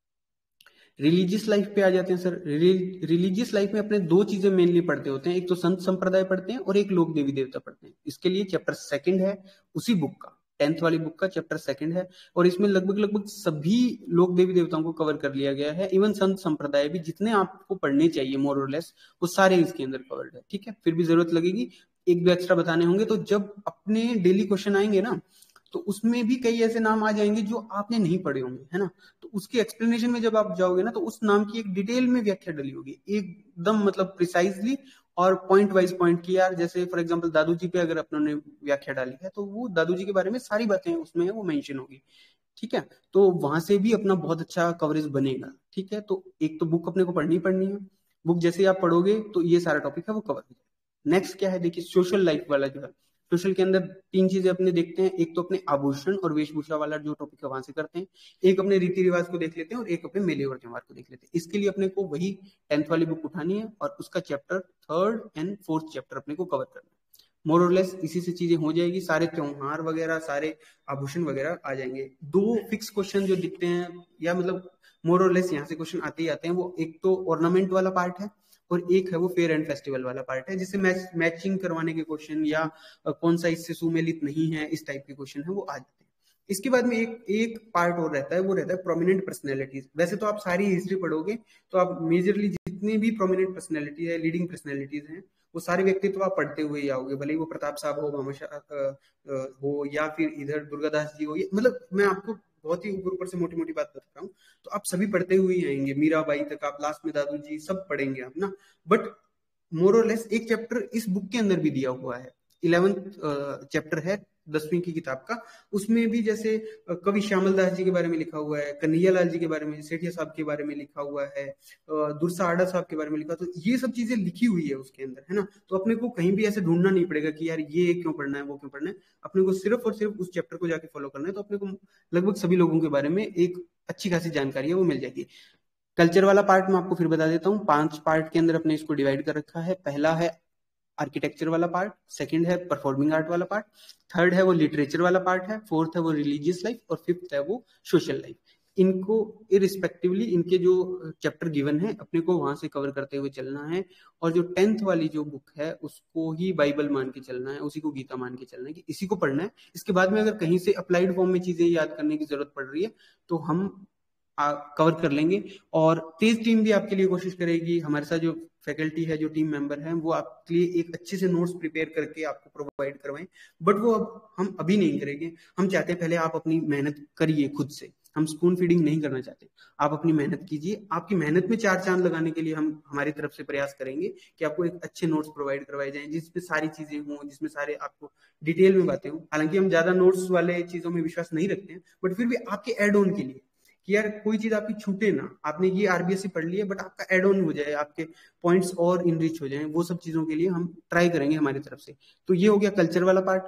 रिलीजियस लाइफ पे आ जाते हैं सर। रिलीजियस लाइफ में अपने दो चीजें मेनली पढ़ते होते हैं, एक तो संत संप्रदाय पढ़ते हैं और एक लोक देवी देवता पढ़ते हैं। इसके लिए चैप्टर सेकंड है उसी बुक का, टेंथ वाली बुक का चैप्टर सेकंड है, और इसमें लगभग लगभग सभी लोक देवी देवताओं को कवर कर लिया गया है। इवन संत संप्रदाय भी जितने आपको पढ़ने चाहिए मोर और लेस, वो सारे इसके अंदर कवर्ड है। ठीक है, फिर भी जरूरत लगेगी एक दो एक्स्ट्रा बताने होंगे, तो जब अपने डेली क्वेश्चन आएंगे ना, तो उसमें भी कई ऐसे नाम आ जाएंगे जो आपने नहीं पढ़े होंगे, है ना। तो उसके एक्सप्लेनेशन में जब आप जाओगे ना, तो उस नाम की एक डिटेल में व्याख्या डली होगी एकदम, मतलब प्रिसाइजली और पॉइंट वाइज पॉइंट की। यार जैसे फॉर एग्जांपल दादू जी पे अगर अपनों ने व्याख्या डाली है, तो वो दादू जी के बारे में सारी बातें उसमें है वो मेंशन होगी। ठीक है, तो वहां से भी अपना बहुत अच्छा कवरेज बनेगा। ठीक है, तो एक तो बुक अपने को पढ़नी पढ़नी है, बुक जैसे ही आप पढ़ोगे तो ये सारा टॉपिक है वो कवर हो जाएगा। नेक्स्ट क्या है, देखिए सोशल लाइफ वाला जो है, सोशल के अंदर तीन चीजें अपने देखते हैं। एक तो अपने आभूषण और वेशभूषा वाला जो टॉपिक है वहां से करते हैं, एक अपने रीति रिवाज को देख लेते हैं, और एक अपने मेले और त्योहार को देख लेते हैं। इसके लिए अपने को वही टेंथ वाली बुक उठानी है और उसका chapter third and fourth chapter अपने को कवर करना है। मोर और लेस इसी से चीजें हो जाएगी, सारे त्योहार वगैरह सारे आभूषण वगैरह आ जाएंगे। दो फिक्स क्वेश्चन जो दिखते हैं, या मतलब मोर और लेस यहाँ से क्वेश्चन आते ही आते हैं, वो एक तो ऑर्नामेंट वाला पार्ट है और एक है वो फेयर एंड फेस्टिवल वाला पार्ट है, जिससे मैच मैचिंग करवाने के क्वेश्चन या कौन सा इससे सुमेलित नहीं है, इस टाइप के क्वेश्चन है वो आ जाते हैं। इसके बाद में एक एक पार्ट और रहता है, वो रहता है प्रोमिनेंट पर्सनैलिटीज। वैसे तो आप सारी हिस्ट्री पढ़ोगे तो आप मेजरली जितनी भी प्रोमिनेंट पर्सनैलिटी है, लीडिंग पर्सनैलिटीज हैं, वो सारे व्यक्तित्व आप पढ़ते हुए ही आओगे, भले ही वो प्रताप साहब हो, भामाशाह हो, या फिर इधर दुर्गादास जी हो। मतलब मैं आपको बहुत ही ऊपर ऊपर से मोटी मोटी बात बता रहा हूँ, तो आप सभी पढ़ते हुए ही आएंगे, मीराबाई तक आप लास्ट में दादू जी सब पढ़ेंगे आप ना। बट मोर और लेस एक चैप्टर इस बुक के अंदर भी दिया हुआ है, इलेवेंथ चैप्टर है दसवीं की किताब का, उसमें भी जैसे कवि श्यामल दास जी के बारे में लिखा हुआ है, कन्हैया लाल जी के बारे में, सेठिया साहब के बारे में लिखा हुआ है, दुर्सा आडा साहब के बारे में लिखा, तो ये सब चीजें लिखी हुई है उसके अंदर, है ना। तो अपने को कहीं भी ऐसे ढूंढना नहीं पड़ेगा कि यार ये क्यों पढ़ना है वो क्यों पढ़ना है, अपने को सिर्फ और सिर्फ उस चैप्टर को जाके फॉलो करना है, तो अपने को लगभग सभी लोगों के बारे में एक अच्छी खासी जानकारी है वो मिल जाएगी। कल्चर वाला पार्ट मैं आपको फिर बता देता हूँ, पांच पार्ट के अंदर अपने इसको डिवाइड कर रखा है। पहला है आर्किटेक्चर वाला पार्ट, सेकंड है परफॉर्मिंग आर्ट वाला पार्ट, थर्ड है वो लिटरेचर वाला पार्ट है, फोर्थ है वो रिलीजियस लाइफ, और फिफ्थ है वो सोशल लाइफ। इनको इरिस्पेक्टिवली इनके जो चैप्टर गिवन है अपने को वहां से कवर करते हुए चलना है। और जो टेंथ वाली जो बुक है उसको ही बाइबल मान के चलना है, उसी को गीता मान के चलना है कि इसी को पढ़ना है। इसके बाद में अगर कहीं से अप्लाइड फॉर्म में चीजें याद करने की जरूरत पड़ रही है तो हम आ, कवर कर लेंगे। और तेज टीम भी आपके लिए कोशिश करेगी, हमारे साथ जो फैकल्टी है, जो टीम मेंबर हैं, वो आपके लिए एक अच्छे से नोट्स प्रिपेयर करके आपको प्रोवाइड करवाएं। बट वो अब हम अभी नहीं करेंगे, हम चाहते हैं पहले आप अपनी मेहनत करिए खुद से, हम स्पून फीडिंग नहीं करना चाहते। आप अपनी मेहनत कीजिए, आपकी मेहनत में चार चांद लगाने के लिए हम हमारी तरफ से प्रयास करेंगे कि आपको एक अच्छे नोट्स प्रोवाइड करवाए जाएं, जिसमें सारी चीजें हों, जिसमें सारे आपको डिटेल में बातें हों। हालांकि हम ज्यादा नोट्स वाले चीजों में विश्वास नहीं रखते हैं, बट फिर भी आपके एड ऑन के लिए कि यार कोई चीज आपकी छूटे ना, आपने ये आरबीएससी पढ़ ली है बट आपका एड ऑन हो जाए, आपके पॉइंट्स और इनरिच हो जाए, वो सब चीजों के लिए हम ट्राई करेंगे हमारी तरफ से। तो ये हो गया कल्चर वाला पार्ट।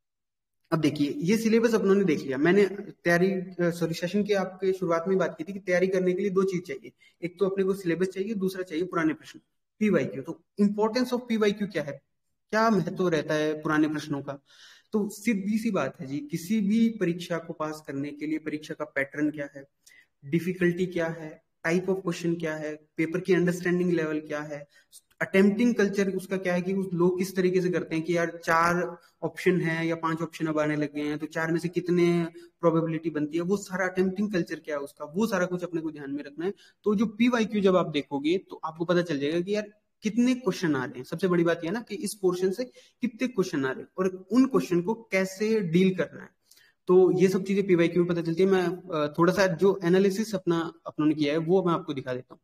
अब देखिए ये सिलेबस अपनों ने देख लिया, मैंने तैयारी सॉरी सेशन के आपके शुरुआत में बात की थी कि तैयारी करने के लिए दो चीज चाहिए, एक तो अपने को सिलेबस चाहिए, दूसरा चाहिए पुराने प्रश्न, पीवाईक्यू। तो इंपॉर्टेंस ऑफ पीवाईक्यू क्या है, क्या महत्व रहता है पुराने प्रश्नों का। तो सीधी सी बात है जी, किसी भी परीक्षा को पास करने के लिए परीक्षा का पैटर्न क्या है, डिफिकल्टी क्या है, टाइप ऑफ क्वेश्चन क्या है, पेपर की अंडरस्टैंडिंग लेवल क्या है, अटेम्प्टिंग कल्चर उसका क्या है कि उस लोग किस तरीके से करते हैं कि यार चार ऑप्शन है या पांच ऑप्शन अब आने लग गए हैं तो चार में से कितने प्रोबेबिलिटी बनती है, वो सारा अटेम्प्टिंग कल्चर क्या है उसका, वो सारा कुछ अपने को ध्यान में रखना है। तो जो पीवाईक्यू जब आप देखोगे तो आपको पता चल जाएगा कि यार कितने क्वेश्चन आ रहे हैं। सबसे बड़ी बात यह है ना कि इस पोर्शन से कितने क्वेश्चन आ रहे हैं और उन क्वेश्चन को कैसे डील करना है। तो ये सब चीजें पीवाईक्यू में पता चलती है। मैं थोड़ा सा जो एनालिसिस अपना अपनों ने किया है वो मैं आपको दिखा देता हूँ।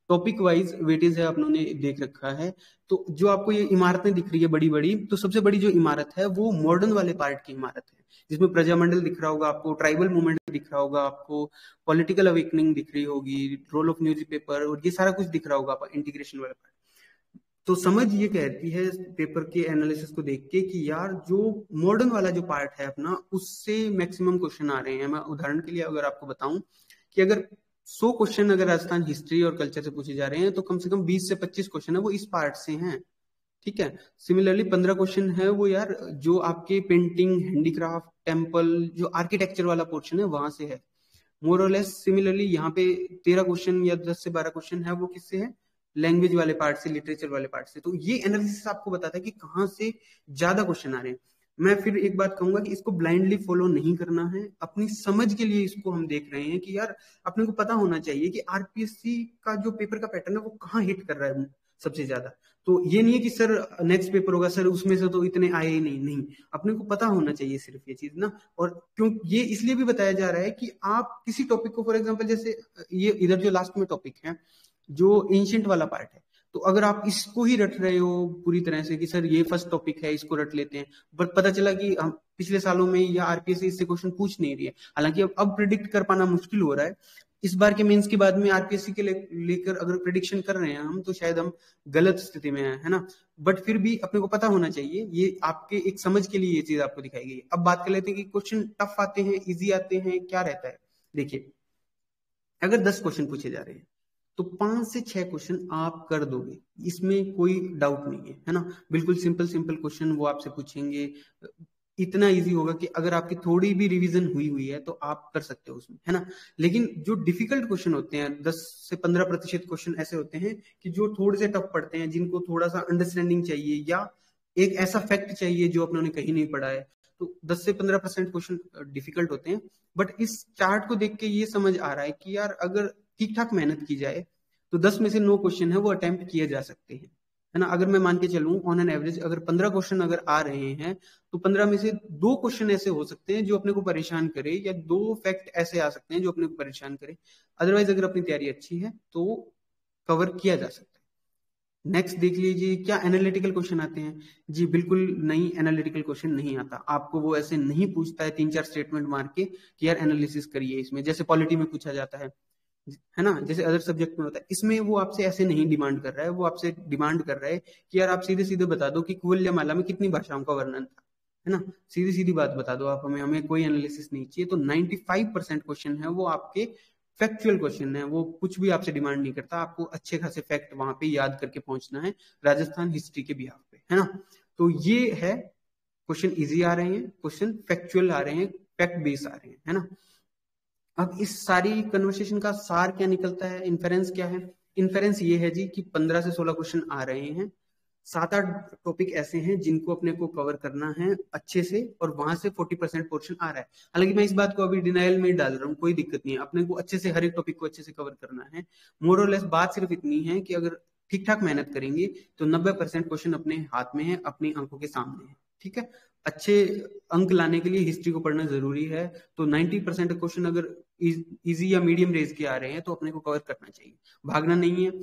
टॉपिक वाइज वेटेज है अपनों ने देख रखा है। तो जो आपको ये इमारतें दिख रही है बड़ी बड़ी, तो सबसे बड़ी जो इमारत है वो मॉडर्न वाले पार्ट की इमारत है, जिसमें प्रजामंडल दिख रहा होगा आपको, ट्राइबल मूवमेंट दिख रहा होगा आपको, पॉलिटिकल अवेकनिंग दिख रही होगी, रोल ऑफ न्यूज़पेपर, और ये सारा कुछ दिख रहा होगा आपको, इंटीग्रेशन वाला पार्ट। तो समझ ये कहती है पेपर के एनालिसिस को देख के कि यार जो मॉडर्न वाला जो पार्ट है अपना, उससे मैक्सिमम क्वेश्चन आ रहे हैं। मैं उदाहरण के लिए अगर आपको बताऊं कि अगर सौ क्वेश्चन अगर राजस्थान हिस्ट्री और कल्चर से पूछे जा रहे हैं, तो कम से कम बीस से पच्चीस क्वेश्चन है वो इस पार्ट से हैं, ठीक है। सिमिलरली पंद्रह क्वेश्चन है वो यार जो आपके पेंटिंग, हैंडीक्राफ्ट, टेम्पल, जो आर्किटेक्चर वाला पोर्शन है वहां से है। मोर और लेस सिमिलरली यहाँ पे तेरह क्वेश्चन या दस से बारह क्वेश्चन है वो किससे है, लैंग्वेज वाले पार्ट से, लिटरेचर वाले पार्ट से। तो ये एनालिसिस आपको बताता है कि कहाँ से ज्यादा क्वेश्चन आ रहे हैं। मैं फिर एक बात कहूंगा कि इसको ब्लाइंडली फॉलो नहीं करना है, अपनी समझ के लिए इसको हम देख रहे हैं कि यार अपने को पता होना चाहिए कि आरपीएससी का जो पेपर का पैटर्न है वो कहाँ हिट कर रहा है सबसे ज्यादा। तो ये नहीं है कि सर नेक्स्ट पेपर होगा सर उसमें से तो इतने आए ही नहीं, नहीं, अपने को पता होना चाहिए सिर्फ ये चीज ना। और क्यों ये इसलिए भी बताया जा रहा है कि आप किसी टॉपिक को, फॉर एग्जांपल जैसे ये इधर जो लास्ट में टॉपिक है जो एंशिएंट वाला पार्ट है, तो अगर आप इसको ही रट रहे हो पूरी तरह से कि सर ये फर्स्ट टॉपिक है इसको रट लेते हैं, बट पता चला कि हम पिछले सालों में या आरपीएससी इससे क्वेश्चन पूछ नहीं रही है। हालांकि अब अब प्रिडिक्ट कर पाना मुश्किल हो रहा है। इस बार के मेंस के बाद में आरपीएससी के लेकर अगर प्रिडिक्शन कर रहे हैं हम, तो शायद हम गलत स्थिति में हैं, है ना। बट फिर भी अपने को पता होना चाहिए, ये आपके एक समझ के लिए ये चीज आपको दिखाई गई। अब बात कर लेते हैं कि क्वेश्चन टफ आते हैं, इजी आते हैं, क्या रहता है। देखिए अगर दस क्वेश्चन पूछे जा रहे हैं तो पांच से छह क्वेश्चन आप कर दोगे, इसमें कोई डाउट नहीं है, है ना। बिल्कुल सिंपल सिंपल क्वेश्चन वो आपसे पूछेंगे, इतना इजी होगा कि अगर आपकी थोड़ी भी रिवीजन हुई हुई है तो आप कर सकते हो उसमें, है ना। लेकिन जो डिफिकल्ट क्वेश्चन होते हैं, दस से पंद्रह प्रतिशत क्वेश्चन ऐसे होते हैं कि जो थोड़े से टफ पड़ते हैं, जिनको थोड़ा सा अंडरस्टैंडिंग चाहिए या एक ऐसा फैक्ट चाहिए जो अपने कहीं नहीं पढ़ा है, तो दस से पंद्रह परसेंट क्वेश्चन डिफिकल्ट होते हैं। बट इस चार्ट को देख के ये समझ आ रहा है कि यार अगर ठीक ठाक मेहनत की जाए तो दस में से नौ क्वेश्चन है वो अटेम्प्ट किए जा सकते हैं, है ना। अगर मैं मान के चलूं ऑन एन एवरेज अगर पंद्रह क्वेश्चन अगर आ रहे हैं तो पंद्रह में से दो क्वेश्चन ऐसे हो सकते हैं जो अपने को परेशान करे, या दो फैक्ट ऐसे आ सकते हैं जो अपने को परेशान करे। अदरवाइज अगर अपनी तैयारी अच्छी है तो कवर किया जा सकता है। नेक्स्ट देख लीजिए क्या एनालिटिकल क्वेश्चन आते हैं। जी बिल्कुल नहीं, एनालिटिकल क्वेश्चन नहीं आता आपको, वो ऐसे नहीं पूछता है तीन चार स्टेटमेंट मार के कि यार एनालिसिस करिए इसमें, जैसे पॉलिटी में पूछा जाता है है ना, जैसे अदर सब्जेक्ट में होता है। इसमें वो आपसे ऐसे नहीं डिमांड कर रहा है, वो आपसे डिमांड कर रहा है कि यार आप सीधे सीधे बता दो कि कुल्यमाला में कितनी भाषाओं का वर्णन था, है ना। सीधी सीधी बात बता दो आप हमें, हमें कोई एनालिसिस नहीं चाहिए। तो पचानवे परसेंट क्वेश्चन है वो आपके फैक्चुअल क्वेश्चन है, वो कुछ भी आपसे डिमांड नहीं करता, आपको अच्छे खासे फैक्ट वहां पे याद करके पहुंचना है राजस्थान हिस्ट्री के बिहाफ पे, है ना। तो ये है क्वेश्चन इजी आ रहे हैं, क्वेश्चन फैक्चुअल आ रहे हैं, फैक्ट बेस आ रहे हैं, है ना। अब इस सारी कन्वर्सेशन का सार क्या निकलता है, इन्फेरेंस क्या है। इन्फेरेंस ये है जी कि पंद्रह से सोलह क्वेश्चन आ रहे हैं, सात आठ टॉपिक ऐसे हैं जिनको अपने को कवर करना है अच्छे से, और वहां से चालीस परसेंट पोर्शन आ रहा है। हालांकि मैं इस बात को अभी डिनाइल में डाल रहा हूँ, कोई दिक्कत नहीं है, अपने को अच्छे से हर एक टॉपिक को अच्छे से कवर करना है। मोर और लेस बात सिर्फ इतनी है कि अगर ठीक ठाक मेहनत करेंगे तो नब्बे परसेंट क्वेश्चन अपने हाथ में है, अपनी आंखों के सामने है, ठीक है। अच्छे अंक लाने के लिए हिस्ट्री को पढ़ना जरूरी है। तो नब्बे परसेंट क्वेश्चन अगर इजी या मीडियम रेंज के आ रहे हैं तो अपने को कवर करना चाहिए, भागना नहीं है।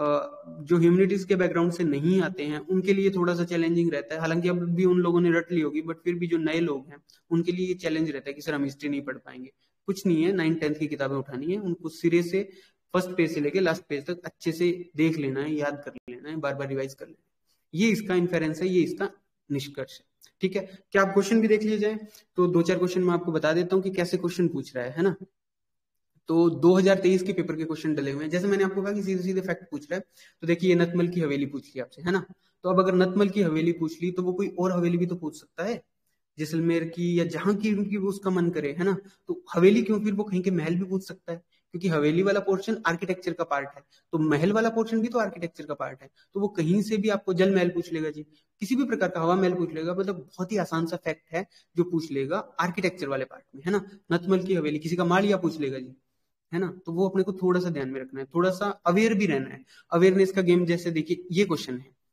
जो ह्यूमैनिटीज के बैकग्राउंड से नहीं आते हैं उनके लिए थोड़ा सा चैलेंजिंग रहता है, हालांकि अब भी उन लोगों ने रट ली होगी, बट फिर भी जो नए लोग हैं उनके लिए ये चैलेंज रहता है कि सर हम हिस्ट्री नहीं पढ़ पाएंगे। कुछ नहीं है, नाइन टेंथ की किताबें उठानी है, उनको सिरे से फर्स्ट पेज से लेके लास्ट पेज तक अच्छे से देख लेना है, याद कर लेना है, बार बार रिवाइज कर लेना है। ये इसका इन्फेरेंस है, ये इसका निष्कर्ष है, ठीक है। क्या आप क्वेश्चन भी देख लिए जाए तो दो चार क्वेश्चन मैं आपको बता देता हूँ कि कैसे क्वेश्चन पूछ रहा है है ना। तो दो हज़ार तेईस के पेपर के क्वेश्चन डले हुए हैं, जैसे मैंने आपको कहा कि सीधे सीधे फैक्ट पूछ रहा है। तो देखिए नतमल की हवेली पूछ ली आपसे, है ना। तो अब अगर नतमल की हवेली पूछ ली तो वो कोई और हवेली भी तो पूछ सकता है, जैसलमेर की या जहां की उनकी उसका मन करे, है ना। तो हवेली क्यों, फिर वो कहीं के महल भी पूछ सकता है, क्योंकि हवेली वाला पोर्शन आर्किटेक्चर का पार्ट है, तो महल वाला पोर्शन भी तो आर्किटेक्चर का पार्ट है। तो वो कहीं से भी आपको जल महल पूछ लेगा जी, किसी भी प्रकार का हवा महल पूछ लेगा, मतलब बहुत ही आसान सा फैक्ट है जो पूछ लेगा आर्किटेक्चर वाले पार्ट में, है ना। नतमल की हवेली किसी का मालिया पूछ लेगा जी, है ना। तो वो अपने को थोड़ा सा ध्यान में रखना है, थोड़ा सा अवेयर भी रहना है। अवेयरनेस का गेम, जैसे देखिए ये क्वेश्चन है,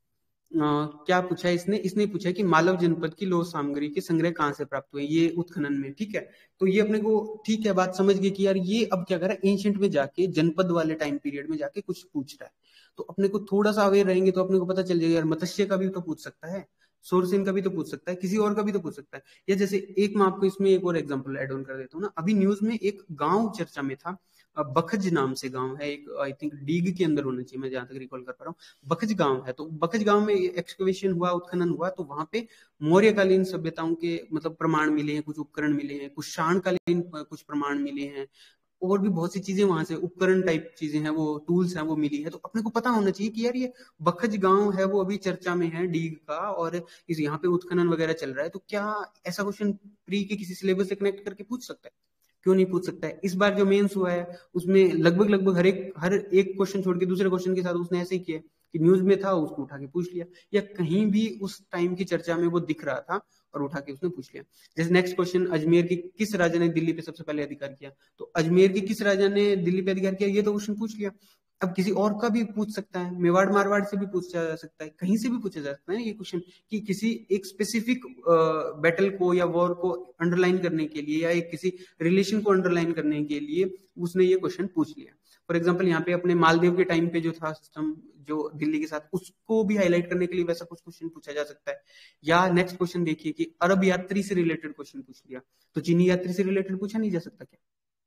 अ, क्या पूछा है इसने इसने पूछा है कि मालव जनपद की लौह सामग्री के संग्रह कहाँ से प्राप्त हुए, ये उत्खनन में। ठीक है, तो ये अपने को ठीक है बात समझ गई कि यार ये अब क्या कर रहा है, एंशियंट में जाके जनपद वाले टाइम पीरियड में जाके कुछ पूछ रहा है। तो अपने को थोड़ा सा अवेयर रहेंगे तो अपने को पता चल जाएगा यार मत्स्य का भी तो पूछ सकता है, सोरसेन का भी तो पूछ सकता है, किसी और का भी तो पूछ सकता है। या जैसे एक मैं आपको इसमें एक और एग्जांपल ऐड ऑन कर देता हूँ ना, अभी न्यूज में एक गांव चर्चा में था, अ, बखज नाम से गांव है एक, आई थिंक डीग के अंदर होना चाहिए, मैं जहां तक रिकॉल कर पा रहा हूँ। बखज गांव है, तो बखज गांव में एक्सकवेशन हुआ, उत्खनन हुआ, तो वहां पे मौर्यकालीन सभ्यताओं के मतलब प्रमाण मिले हैं, कुछ उपकरण मिले हैं, कुछ शाणकालीन अ, कुछ प्रमाण मिले हैं, और भी बहुत सी चीजें वहां से उपकरण टाइप चीजें हैं, वो टूल्स हैं वो मिली है। तो अपने को पता होना चाहिए कि यार ये बखज गांव है वो अभी चर्चा में है डीग का, और इस यहाँ पे उत्खनन वगैरह चल रहा है। तो क्या ऐसा क्वेश्चन प्री के किसी सिलेबस से कनेक्ट करके पूछ सकता है? क्यों नहीं पूछ सकता है? इस बार जो मेंस हुआ है उसमें लगभग लगभग हर एक हर एक क्वेश्चन छोड़ के दूसरे क्वेश्चन के साथ उसने ऐसे ही किया कि न्यूज में था उसको उठा के पूछ लिया, या कहीं भी उस टाइम की चर्चा में वो दिख रहा था और उठा के उसने पूछ लिया। जैसे नेक्स्ट क्वेश्चन, अजमेर की किस राजा ने दिल्ली पे सबसे पहले अधिकार किया? तो अजमेर की किस राजा ने दिल्ली पे अधिकार किया, ये तो क्वेश्चन पूछ लिया। अब किसी और का भी पूछ सकता है, मेवाड़ मारवाड़ से भी पूछा जा सकता है, कहीं से भी पूछा जा सकता है ये क्वेश्चन, कि किसी एक स्पेसिफिक बैटल को या वॉर को अंडरलाइन करने के लिए या एक किसी रिलेशन को अंडरलाइन करने के लिए उसने ये क्वेश्चन पूछ लिया। फॉर एग्जाम्पल यहाँ पे अपने मालदीव के टाइम पे जो था सिस्टम जो दिल्ली के साथ, उसको भी हाईलाइट करने के लिए वैसा कुछ क्वेश्चन पूछा जा सकता है। या नेक्स्ट क्वेश्चन देखिए कि अरब यात्री से रिलेटेड क्वेश्चन पूछ लिया, तो चीनी यात्री से रिलेटेड पूछा नहीं जा सकता क्या?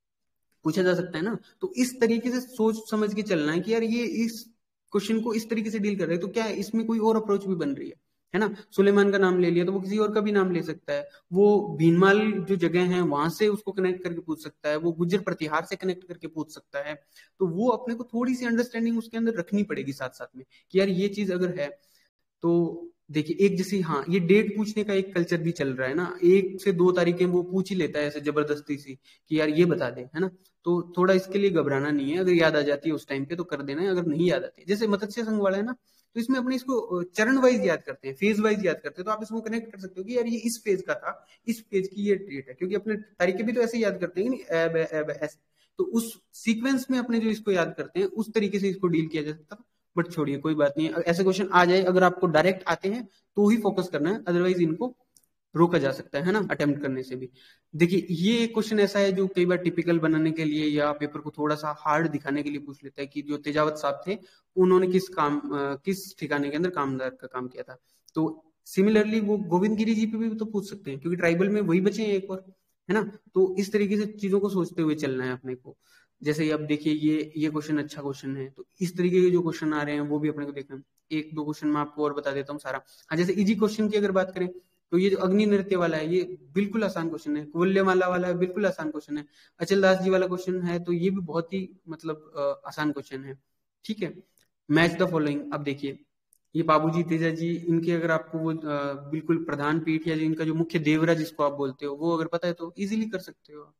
पूछा जा सकता है ना। तो इस तरीके से सोच समझ के चलना है कि यार ये इस क्वेश्चन को इस तरीके से डील कर रहे हैं, तो क्या इसमें कोई और अप्रोच भी बन रही है है ना। सुलेमान का नाम ले लिया तो वो किसी और का भी नाम ले सकता है, वो भीनमाल जो जगह है वहां से उसको कनेक्ट करके पूछ सकता है, वो गुज्जर प्रतिहार से कनेक्ट करके पूछ सकता है। तो वो अपने को थोड़ी सी अंडरस्टैंडिंग उसके अंदर रखनी पड़ेगी साथ साथ में, कि यार ये चीज अगर है तो देखिए एक जैसे, हाँ ये डेट पूछने का एक कल्चर भी चल रहा है ना, एक से दो तारीखें वो पूछ ही लेता है ऐसे जबरदस्ती सी कि यार ये बता दे, है ना। तो थोड़ा इसके लिए घबराना नहीं है, अगर याद आ जाती है उस टाइम पे तो कर देना है, अगर नहीं याद आती है जैसे मत्स्य संघ वाला है ना, तो इसमें अपने इसको चरण वाइज याद करते हैं, फेज वाइज याद करते हैं, तो आप इसको कनेक्ट कर सकते हो कि यार ये इस फेज का था, इस फेज की ये डेट है, क्योंकि अपने तारीखें भी तो ऐसे याद करते हैं कि नहीं, एब एब ऐसे, तो उस सीक्वेंस में अपने जो इसको याद करते हैं उस तरीके से इसको डील किया जा सकता था। बट छोड़िए कोई बात नहीं है, ऐसे क्वेश्चन आ जाए अगर आपको डायरेक्ट आते हैं तो ही फोकस करना है, अदरवाइज इनको रोका जा सकता है है ना, अटेम्प्ट करने से भी। देखिए ये क्वेश्चन ऐसा है जो कई बार टिपिकल बनाने के लिए या पेपर को थोड़ा सा हार्ड दिखाने के लिए पूछ लेता है कि जो तेजावत साहब थे उन्होंने किस काम अ, किस ठिकाने के अंदर कामदार का काम किया था। तो सिमिलरली वो गोविंद गिरी जी पे भी तो पूछ सकते हैं, क्योंकि ट्राइबल में वही बचे हैं एक और, है ना। तो इस तरीके से चीजों को सोचते हुए चलना है अपने को। जैसे अब देखिए ये ये क्वेश्चन अच्छा क्वेश्चन है, तो इस तरीके के जो क्वेश्चन आ रहे हैं वो भी अपने को देखना है। एक दो क्वेश्चन मैं आपको और बता देता हूँ सारा। हाँ जैसे इजी क्वेश्चन की अगर बात करें तो ये जो अग्नि नृत्य वाला है ये बिल्कुल आसान क्वेश्चन है, कुल्यमाला वाला है बिल्कुल आसान क्वेश्चन है, अचल दास जी वाला क्वेश्चन है तो ये भी बहुत ही मतलब अ, आसान क्वेश्चन है। ठीक है, मैच द फॉलोइंग। अब देखिए ये बाबूजी तेजा जी, इनके अगर आपको वो अ, बिल्कुल प्रधान पीठ या इनका जो मुख्य देवरा जिसको आप बोलते हो वो अगर पता है तो इजीली कर सकते हो।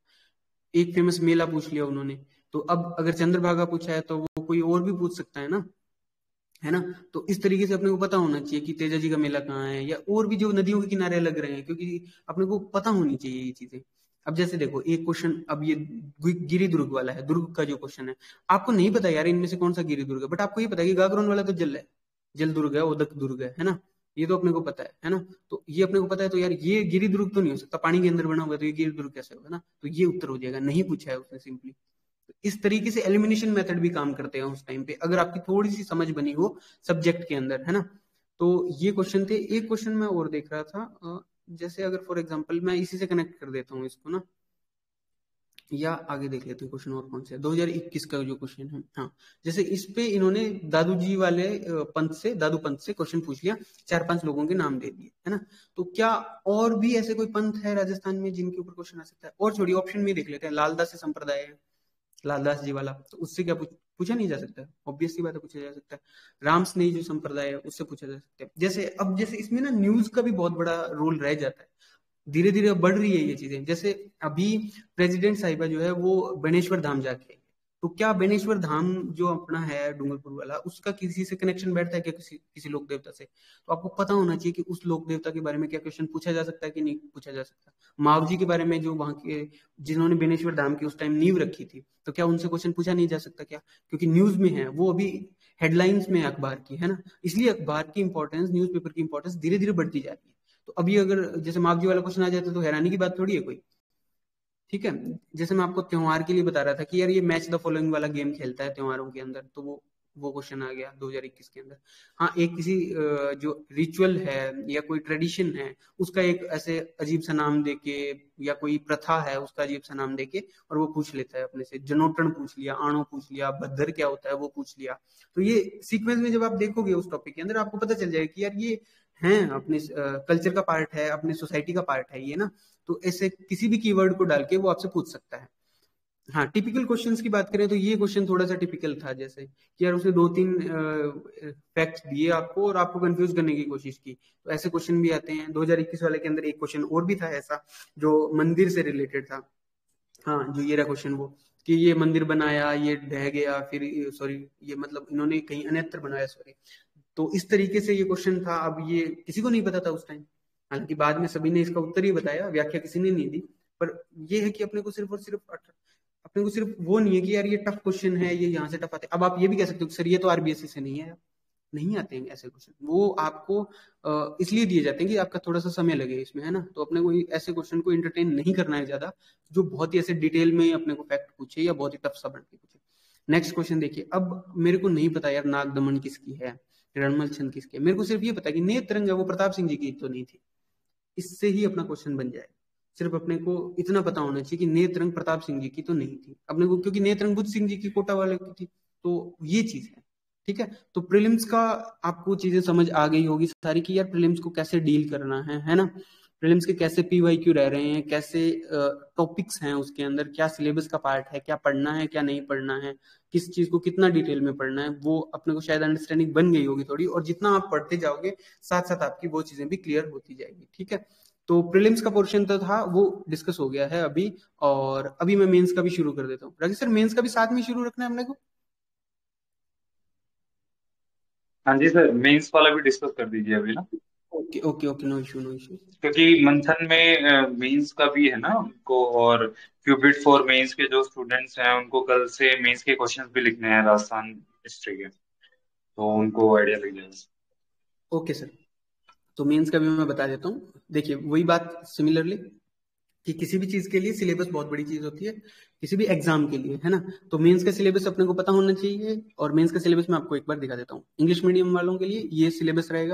एक फेमस मेला पूछ लिया उन्होंने, तो अब अगर चंद्रभागा पूछा है तो वो कोई और भी पूछ सकता है ना, है ना। तो इस तरीके से अपने को पता होना चाहिए कि तेजा जी का मेला कहाँ है, या और भी जो नदियों के किनारे लग रहे हैं, क्योंकि अपने को पता होनी चाहिए ये चीजें। अब जैसे देखो एक क्वेश्चन, अब ये गिरी दुर्ग वाला है, दुर्ग का जो क्वेश्चन है, आपको नहीं पता यार इनमें से कौन सा गिरी दुर्ग है, बट आपको ये पता है कि गागरोन वाला तो जल है, जल दुर्ग है, उदक दुर्ग है है ना। ये तो अपने को पता है है ना। तो ये अपने को पता है, तो यार ये गिरी दुर्ग तो नहीं हो सकता, पानी के अंदर बना हुआ है, तो ये गिरी दुर्ग कैसे होगा ना। तो ये उत्तर हो जाएगा, नहीं पूछा है उसने सिंपली। इस तरीके से एलिमिनेशन मेथड भी काम करते हैं उस टाइम पे, अगर आपकी थोड़ी सी समझ बनी हो सब्जेक्ट के अंदर, है ना। तो ये क्वेश्चन थे। एक क्वेश्चन मैं और देख रहा था, अ, जैसे अगर फॉर एग्जांपल मैं इसी से कनेक्ट कर देता हूँ इसको ना, या आगे देख लेते हैं क्वेश्चन और कौन से दो हज़ार इक्कीस का जो क्वेश्चन है। हाँ जैसे इस पे इन्होंने दादू जी वाले अ, पंथ से, दादू पंथ से क्वेश्चन पूछ लिया, चार पांच लोगों के नाम दे दिए, है ना। तो क्या और भी ऐसे कोई पंथ है राजस्थान में जिनके ऊपर क्वेश्चन आ सकता है? और छोड़िए ऑप्शन में देख लेते हैं, लालदास संप्रदाय है, लालदास जी वाला, तो उससे क्या पूछ, पूछा नहीं जा सकता? ऑब्वियस सी बात है, पूछा जा सकता है। राम स्नेही जो संप्रदाय है उससे पूछा जा सकता है। जैसे अब जैसे इसमें ना न्यूज का भी बहुत बड़ा रोल रह जाता है, धीरे धीरे बढ़ रही है ये चीजें। जैसे अभी प्रेसिडेंट साहिबा जो है वो बनेश्वर धाम जाके, तो क्या बेनेश्वर धाम जो अपना है डूंगरपुर वाला, उसका किसी से कनेक्शन बैठता है क्या, किसी किसी लोक देवता से? तो आपको पता होना चाहिए कि उस लोक देवता के बारे में क्या क्वेश्चन पूछा जा सकता है कि नहीं पूछा जा सकता। मावजी के बारे में, जो वहां के जिन्होंने बेनेश्वर धाम की उस टाइम नींव रखी थी, तो क्या उनसे क्वेश्चन पूछा नहीं जा सकता क्या? क्योंकि न्यूज में है, वो अभी हेडलाइंस में है अखबार की, है ना। इसलिए अखबार की इंपॉर्टेंस, न्यूज़पेपर की इंपॉर्टेंस धीरे धीरे बढ़ती जा रही है। तो अभी अगर जैसे मावजी वाला क्वेश्चन आ जाता तो हैरानी की बात थोड़ी है कोई। ठीक है, जैसे मैं आपको त्योहार के लिए बता रहा था कि यार ये मैच द फॉलोइंग वाला गेम खेलता है त्योहारों के अंदर, तो वो वो क्वेश्चन आ गया दो हज़ार इक्कीस के अंदर। हाँ, एक किसी अ, जो रिचुअल है या कोई ट्रेडिशन है, उसका एक ऐसे अजीब सा नाम देके, या कोई प्रथा है उसका अजीब सा नाम देके, और वो पूछ लेता है अपने से, जनोटन पूछ लिया, आणो पूछ लिया, भद्दर क्या होता है वो पूछ लिया। तो ये सीक्वेंस में जब आप देखोगे उस टॉपिक के अंदर, आपको पता चल जाएगा कि यार ये है अपने कल्चर का पार्ट है, अपने सोसाइटी का पार्ट है ये ना। तो ऐसे किसी भी कीवर्ड को डाल के वो आपसे पूछ सकता है। हाँ, टिपिकल क्वेश्चंस की बात करें तो ये क्वेश्चन थोड़ा सा टिपिकल था, जैसे कि यार उसने दो तीन फैक्ट्स दिए आपको और आपको कंफ्यूज करने की कोशिश की। तो ऐसे क्वेश्चन भी आते हैं। दो हज़ार इक्कीस वाले के अंदर एक क्वेश्चन और भी था ऐसा, जो मंदिर से रिलेटेड था। हाँ, जो ये रहा क्वेश्चन, वो कि ये मंदिर बनाया, ये ढह गया, फिर सॉरी ये मतलब इन्होंने कहीं अन्यत्र बनाया, सॉरी। तो इस तरीके से ये क्वेश्चन था। अब ये किसी को नहीं पता था उस टाइम, हालांकि बाद में सभी ने इसका उत्तर ही बताया, व्याख्या किसी ने नहीं दी। पर ये है कि अपने को सिर्फ और सिर्फ अपने को सिर्फ वो नहीं है कि यार ये टफ क्वेश्चन है, ये यहाँ से टफ आते हैं। अब आप ये भी कह सकते हो कि सर ये तो आरबीएससी से नहीं है, नहीं आते हैं ऐसे क्वेश्चन। वो आपको अ, इसलिए दिए जाते हैं कि आपका थोड़ा सा समय लगे इसमें, है ना। तो अपने को ऐसे क्वेश्चन को एंटरटेन नहीं करना है ज्यादा, जो बहुत ही ऐसे डिटेल में अपने को फैक्ट पूछे या बहुत ही टफ सा बन के पूछे। नेक्स्ट क्वेश्चन देखिए। अब मेरे को नहीं पता यार नाग दमन किसकी है, रणमल छंद किसकी है, मेरे को सिर्फ ये पता है कि नेत्रंग है वो प्रताप सिंह जी की तो नहीं थी। इससे ही अपना क्वेश्चन बन जाए। सिर्फ अपने को इतना पता होना चाहिए कि नेत्रंग प्रताप सिंह जी की तो नहीं थी अपने को, क्योंकि नेत्रंग बुद्ध सिंह जी की कोटा वाले की थी। तो ये चीज है, ठीक है। तो प्रीलिम्स का आपको चीजें समझ आ गई होगी सारी कि यार प्रीलिम्स को कैसे डील करना है है ना। प्रीलिम्स के कैसे पीवाईक्यू रह रहे हैं, कैसे टॉपिक्स हैं उसके अंदर, क्या सिलेबस का पार्ट है, क्या पढ़ना है क्या नहीं पढ़ना है, किस चीज को कितना डिटेल में पढ़ना है, वो अपने को शायद अंडरस्टैंडिंग बन गई होगी थोड़ी। और जितना आप पढ़ते जाओगे साथ साथ आपकी वो चीजें भी क्लियर होती जाएगी, ठीक है। तो प्रीलिम्स का पोर्शन तो था वो डिस्कस हो गया है अभी। और अभी मैं मेंस का भी शुरू कर देता हूँ। राकेश सर, मेंस का भी साथ में शुरू रखना है अपने को? हाँ जी सर, मेंस वाला भी डिस्कस कर दीजिए अभी ना, okay okay okay, no issue no issue. क्योंकि मंथन में मेंस का भी है ना उनको, और क्यूबिट फॉर मेंस के जो स्टूडेंट्स हैं उनको कल से मेंस के क्वेश्चंस भी लिखने हैं राजस्थान हिस्ट्री के, तो उनको आइडिया लग जाएगा। ओके सर, तो मेंस का भी मैं बता देता हूँ। देखिए वही बात सिमिलरली, कि किसी भी चीज के लिए सिलेबस बहुत बड़ी चीज होती है, किसी भी एग्जाम के लिए, है ना। तो मेंस का सिलेबस अपने को पता होना चाहिए। और मेंस का सिलेबस मैं आपको एक बार दिखा देता हूँ। इंग्लिश मीडियम वालों के लिए ये सिलेबस रहेगा।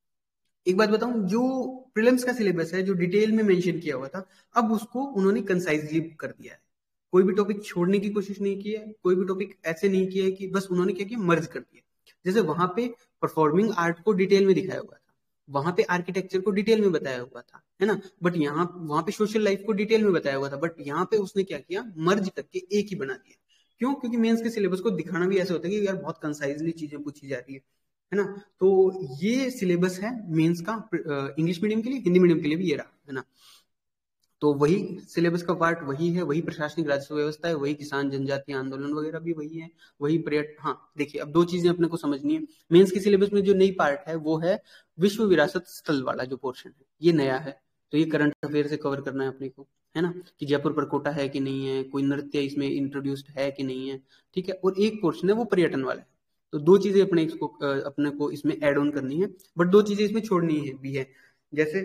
एक बात बताऊं, जो प्रीलिम्स का सिलेबस है जो डिटेल में मेंशन किया हुआ था, अब उसको उन्होंने कंसाइजली कर दिया है। कोई भी टॉपिक छोड़ने की कोशिश नहीं की है, कोई भी टॉपिक ऐसे नहीं किया है कि बस उन्होंने क्या किया, मर्ज कर दिया। जैसे वहां पे परफॉर्मिंग आर्ट को डिटेल में दिखाया हुआ था, वहां पे आर्किटेक्चर को डिटेल में बताया हुआ था, है ना। बट यहाँ वहां पे सोशल लाइफ को डिटेल में बताया हुआ था, बट यहाँ पे उसने क्या किया, मर्ज करके एक ही बना दिया। क्यों? क्योंकि मेंस के सिलेबस को दिखाना भी ऐसा होता है कि यार बहुत कंसाइजली चीजें पूछी जा रही है है ना। तो ये सिलेबस है मेंस का, इंग्लिश मीडियम के लिए, हिंदी मीडियम के लिए भी ये रहा, है ना। तो वही सिलेबस का पार्ट वही है, वही प्रशासनिक राजस्व व्यवस्था है, वही किसान जनजाति आंदोलन वगैरह भी वही है, वही पर्यटन। हाँ देखिए, अब दो चीजें अपने को समझनी है। मेंस के सिलेबस में जो नई पार्ट है वो है विश्व विरासत स्थल वाला जो पोर्शन है, ये नया है। तो ये करंट अफेयर से कवर करना है अपने को, है ना, कि जयपुर पर कोटा है कि नहीं है, कोई नृत्य इसमें इंट्रोड्यूस्ड है कि नहीं है, ठीक है। और एक पोर्शन है वो पर्यटन वाला है। तो दो चीजें अपने इसको अपने को इसमें ऐड ऑन करनी है, बट दो चीजें इसमें छोड़नी है भी है। जैसे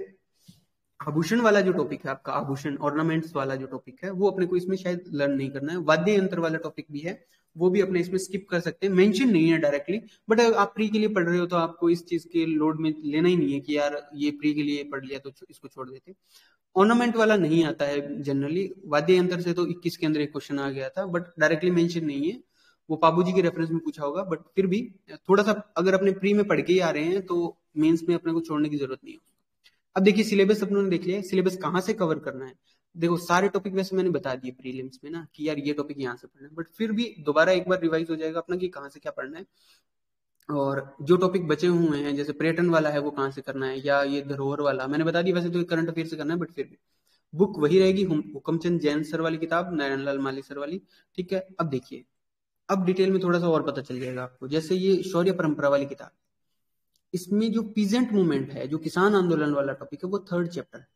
आभूषण वाला जो टॉपिक है आपका, आभूषण ऑर्नामेंट्स वाला जो टॉपिक है, वो अपने को इसमें शायद लर्न नहीं करना है। वाद्य यंत्र वाला टॉपिक भी है, वो भी अपने इसमें स्किप कर सकते हैं, मेंशन नहीं है डायरेक्टली। बट अगर आप प्री के लिए पढ़ रहे हो तो आपको इस चीज के लोड में लेना ही नहीं है कि यार ये प्री के लिए पढ़ लिया तो इसको छोड़ देते। ऑर्नामेंट वाला नहीं आता है जनरली। वाद्य यंत्र से तो इक्कीस के अंदर एक क्वेश्चन आ गया था, बट डायरेक्टली मेंशन नहीं है, वो पाबू जी के रेफरेंस में पूछा होगा। बट फिर भी थोड़ा सा अगर अपने प्री में पढ़ के ही आ रहे हैं तो मेंस में अपने को छोड़ने की जरूरत नहीं है। अब देखिए सिलेबस अपनों ने देख लिया है, सिलेबस कहाँ से कवर करना है। देखो सारे टॉपिक वैसे मैंने बता दिए प्रीलिम्स में ना, कि यार ये टॉपिक यहाँ से पढ़ना है, बट फिर भी दोबारा एक बार रिवाइज हो जाएगा अपना कि कहाँ से क्या पढ़ना है। और जो टॉपिक बचे हुए हैं, जैसे पर्यटन वाला है वो कहाँ से करना है, या ये धरोहर वाला मैंने बता दिया। वैसे तो करंट अफेयर से करना है, बट फिर भी बुक वही रहेगी, हुकमचंद जैन सर वाली किताब, नारायण लाल माली सर वाली, ठीक है। अब देखिए अब डिटेल में थोड़ा सा और पता चल जाएगा आपको। जैसे ये शौर्य परंपरा वाली किताब, इसमें जो पीजेंट मूवमेंट है, जो किसान आंदोलन वाला टॉपिक है, वो थर्ड चैप्टर है।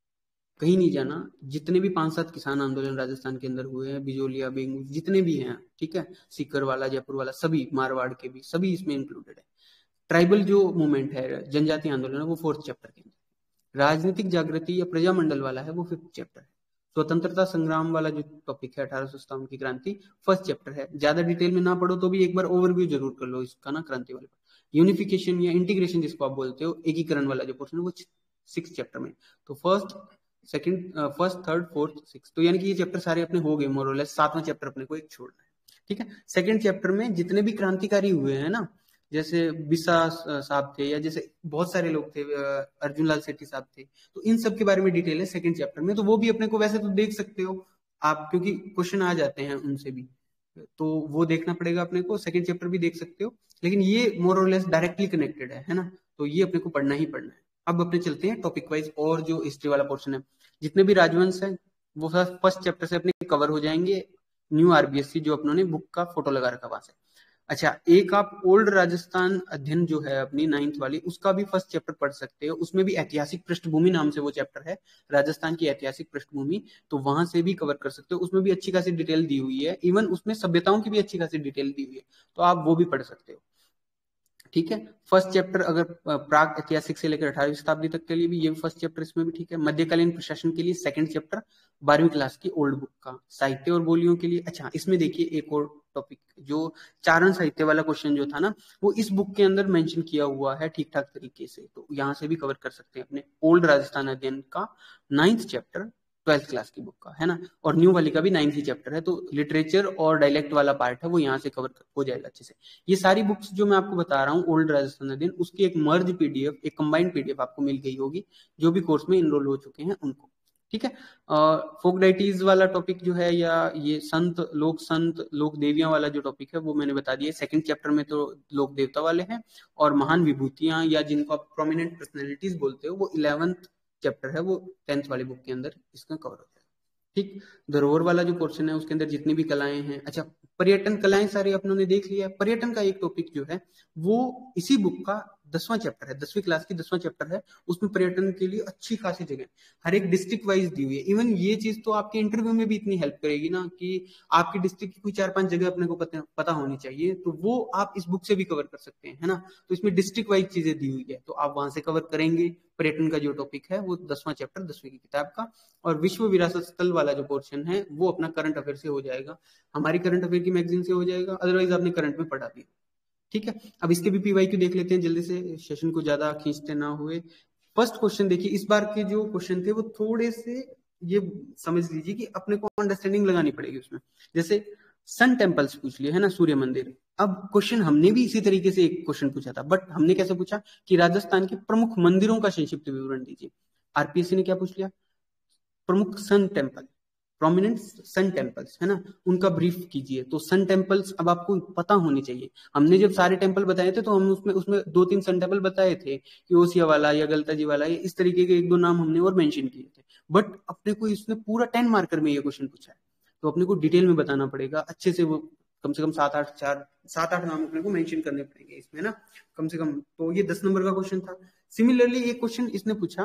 कहीं नहीं जाना, जितने भी पांच सात किसान आंदोलन राजस्थान के अंदर हुए हैं, बिजोलिया, बेंगू, जितने भी हैं, ठीक है, सीकर वाला, जयपुर वाला, सभी, मारवाड़ के भी, सभी इसमें इंक्लूडेड है। ट्राइबल जो मूवमेंट है, जनजाति आंदोलन है, वो फोर्थ चैप्टर के अंदर। राजनीतिक जागृति या प्रजामंडल वाला है, वो फिफ्थ चैप्टर है। स्वतंत्रता संग्राम वाला जो टॉपिक है, अठारह सौ सत्तावन की क्रांति, फर्स्ट चैप्टर है। ज्यादा डिटेल में ना पढ़ो तो भी एक बार ओवरव्यू जरूर कर लो इसका ना, क्रांति वाले पर। यूनिफिकेशन या इंटीग्रेशन जिसको आप बोलते हो, एकीकरण वाला जो पोर्शन है, वो सिक्स चैप्टर में। तो first, second, first, third, fourth, six, तो यानी कि ये चैप्टर सारे अपने हो गए मोरलेस। सातवां चैप्टर अपने को एक छोड़ना है, ठीक है। सेकंड चैप्टर में जितने भी क्रांतिकारी हुए हैं ना, जैसे बिसा साहब थे, या जैसे बहुत सारे लोग थे, अर्जुन लाल सेठी साहब थे, तो इन सब के बारे में डिटेल है सेकंड चैप्टर में। तो वो भी अपने को वैसे तो देख सकते हो आप, क्योंकि क्वेश्चन आ जाते हैं उनसे भी, तो वो देखना पड़ेगा अपने को। सेकंड चैप्टर भी देख सकते हो, लेकिन ये मोर और लेस डायरेक्टली कनेक्टेड है है ना, तो ये अपने को पढ़ना ही पढ़ना है। अब अपने चलते हैं टॉपिक वाइज, और जो हिस्ट्री वाला पोर्शन है, जितने भी राजवंश है वो फर्स्ट चैप्टर से अपने कवर हो जाएंगे। न्यू आरबीएससी जो अपनों ने बुक का फोटो लगा रखा वहां से। अच्छा, एक आप ओल्ड राजस्थान अध्ययन जो है अपनी नाइन्थ वाली, उसका भी फर्स्ट चैप्टर पढ़ सकते हो। उसमें भी ऐतिहासिक पृष्ठभूमि नाम से वो चैप्टर है, राजस्थान की ऐतिहासिक पृष्ठभूमि, तो वहां से भी कवर कर सकते हो। उसमें भी अच्छी खासी डिटेल दी हुई है, इवन उसमें सभ्यताओं की भी अच्छी खासी डिटेल दी हुई है, तो आप वो भी पढ़ सकते हो, ठीक है। फर्स्ट चैप्टर अगर प्राग ऐतिहासिक से लेकर अठारहवीं शताब्दी तक के लिए भी, ये फर्स्ट चैप्टर इसमें भी ठीक है। मध्यकालीन प्रशासन के लिए सेकंड चैप्टर, बारहवीं क्लास की ओल्ड बुक का। साहित्य और बोलियों के लिए, अच्छा इसमें देखिए एक और टॉपिक, जो चारण साहित्य वाला क्वेश्चन जो था ना, वो इस बुक के अंदर मेंशन किया हुआ है ठीक ठाक तरीके से, तो यहाँ से भी कवर कर सकते हैं अपने ओल्ड राजस्थान अध्ययन का नाइन्थ चैप्टर, ट्वेल्थ क्लास की बुक का, है ना। और न्यू वाली का भी नाइन्थ ही चैप्टर है, तो लिटरेचर और डायलेक्ट वाला पार्ट है वो यहाँ से कवर हो जाएगा अच्छे से। ये सारी बुक्स जो मैं आपको बता रहा हूँ ओल्ड राजस्थान अध्ययन, उसकी एक मर्ज पीडीएफ, एक कंबाइंड पीडीएफ आपको मिल गई होगी, जो भी कोर्स में इनरोल हो चुके हैं उनको, ठीक है। फोक डाइटीज वाला टॉपिक जो है, या ये संत लोक संत लोक देवियां वाला जो टॉपिक है, वो मैंने बता दिया। सेकंड चैप्टर में तो लोक देवता वाले हैं, और महान विभूतियां या जिनको आप प्रोमिनेंट पर्सनैलिटीज बोलते हो, वो इलेवेंथ चैप्टर है, वो टेंथ वाली बुक के अंदर इसका कवर होता है, ठीक। धरोहर वाला जो पोर्शन है उसके अंदर जितनी भी कलाएं हैं, अच्छा पर्यटन कलाएं सारी अपनों ने देख लिया। पर्यटन का एक टॉपिक जो है वो इसी बुक का दसवां चैप्टर है, दसवीं क्लास की दसवां चैप्टर है। उसमें पर्यटन के लिए अच्छी खासी जगह हर एक डिस्ट्रिक्ट वाइज दी हुई है। इवन ये चीज तो आपके इंटरव्यू में भी इतनी हेल्प करेगी ना, कि आपकी डिस्ट्रिक्ट की कोई चार पांच जगह अपने को पता, पता होनी चाहिए, तो वो आप इस बुक से भी कवर कर सकते हैं, है ना। तो इसमें डिस्ट्रिक्ट वाइज चीजें दी हुई है, तो आप वहां से कवर करेंगे। पर्यटन का जो टॉपिक है वो दसवां चैप्टर दसवीं की किताब का। और विश्व विरासत स्थल वाला जो पोर्शन है वो अपना करंट अफेयर से हो जाएगा, हमारी करंट अफेयर की मैगजीन से हो जाएगा, अदरवाइज आपने करंट में पढ़ा दिया, ठीक है। अब इसके भी पीवाईक्यू देख लेते हैं जल्दी से, सेशन को ज्यादा खींचते ना हुए। फर्स्ट क्वेश्चन देखिए, इस बार के जो क्वेश्चन थे वो थोड़े से, ये समझ लीजिए कि अपने को अंडरस्टैंडिंग लगानी पड़ेगी उसमें। जैसे सन टेम्पल्स पूछ लिया है ना, सूर्य मंदिर। अब क्वेश्चन हमने भी इसी तरीके से एक क्वेश्चन पूछा था, बट हमने कैसे पूछा कि राजस्थान के प्रमुख मंदिरों का संक्षिप्त विवरण दीजिए। आरपीएससी ने क्या पूछ लिया, प्रमुख sun temple, prominent sun temples, है ना, उनका ब्रीफ कीजिए। तो सन टेम्पल्स अब आपको पता होने चाहिए। हमने जब सारे टेम्पल बताए थे तो हम उसमें उसमें दो तीन सन टेम्पल बताए थे, कि ओसिया वाला या गलता जी वाला, या इस तरीके के एक दो नाम हमने और मेंशन किए थे। बट अपने को इसमें पूरा टेन मार्कर में ये क्वेश्चन पूछा है, तो अपने को डिटेल में बताना पड़ेगा अच्छे से। वो कम से कम सात आठ चार सात आठ नाम अपने को मेंशन करने पड़ेंगे इसमें ना, कम से कम। तो ये दस नंबर का क्वेश्चन था। सिमिलरली एक क्वेश्चन इसने पूछा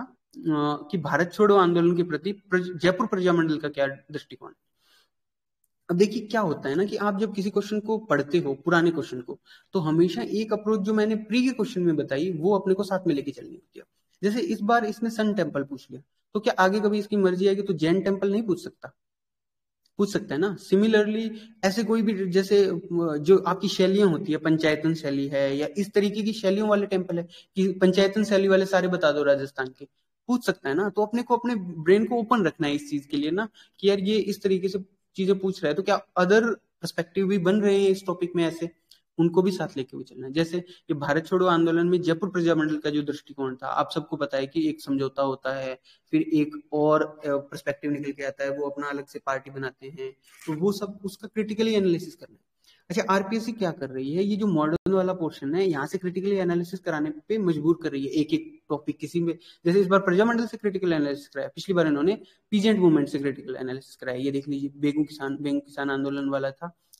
कि भारत छोड़ो आंदोलन के प्रति जयपुर प्रजामंडल का क्या दृष्टिकोण। अब देखिए क्या होता है ना, कि आप जब किसी क्वेश्चन को पढ़ते हो, पुराने क्वेश्चन को, तो हमेशा एक अप्रोच जो मैंने प्री के क्वेश्चन में बताई वो अपने को साथ में लेके चलनी होती है। जैसे इस बार इसने सन टेम्पल पूछ लिया, तो क्या आगे कभी इसकी मर्जी आएगी तो जैन टेम्पल नहीं पूछ सकता? पूछ सकता है ना। सिमिलरली ऐसे कोई भी, जैसे जो आपकी शैलियां होती है, पंचायतन शैली है या इस तरीके की शैलियों वाले टेम्पल है, कि पंचायतन शैली वाले सारे बता दो राजस्थान के, पूछ सकता है ना। तो अपने को अपने ब्रेन को ओपन रखना है इस चीज के लिए ना, कि यार ये इस तरीके से चीजें पूछ रहा है, तो क्या अदर पर्सपेक्टिव भी बन रहे हैं इस टॉपिक में, ऐसे उनको भी साथ लेके भी चलना है। जैसे ये भारत छोड़ो आंदोलन में जयपुर प्रजामंडल का जो दृष्टिकोण था, आप सबको पता है कि एक समझौता होता है, फिर एक और पर्सपेक्टिव निकल के आता है, वो अपना अलग से पार्टी बनाते हैं, तो वो सब उसका क्रिटिकली एनालिसिस करना है। अच्छा, आरपीएससी क्या कर रही है, ये जो मॉडर्न वाला पोर्शन है यहाँ से क्रिटिकली एनालिसिस कराने पे मजबूर कर रही है, एक एक टॉपिक किसी में। जैसे इस बार प्रजामंडल से क्रिटिकल एनालिसिस कराया, पिछली बार इन्होंने पीजेंट मूवमेंट से क्रिटिकल एनालिसिस कराया। ये देख लीजिए, बेगू किसान बेगू किसान आंदोलन वाला था,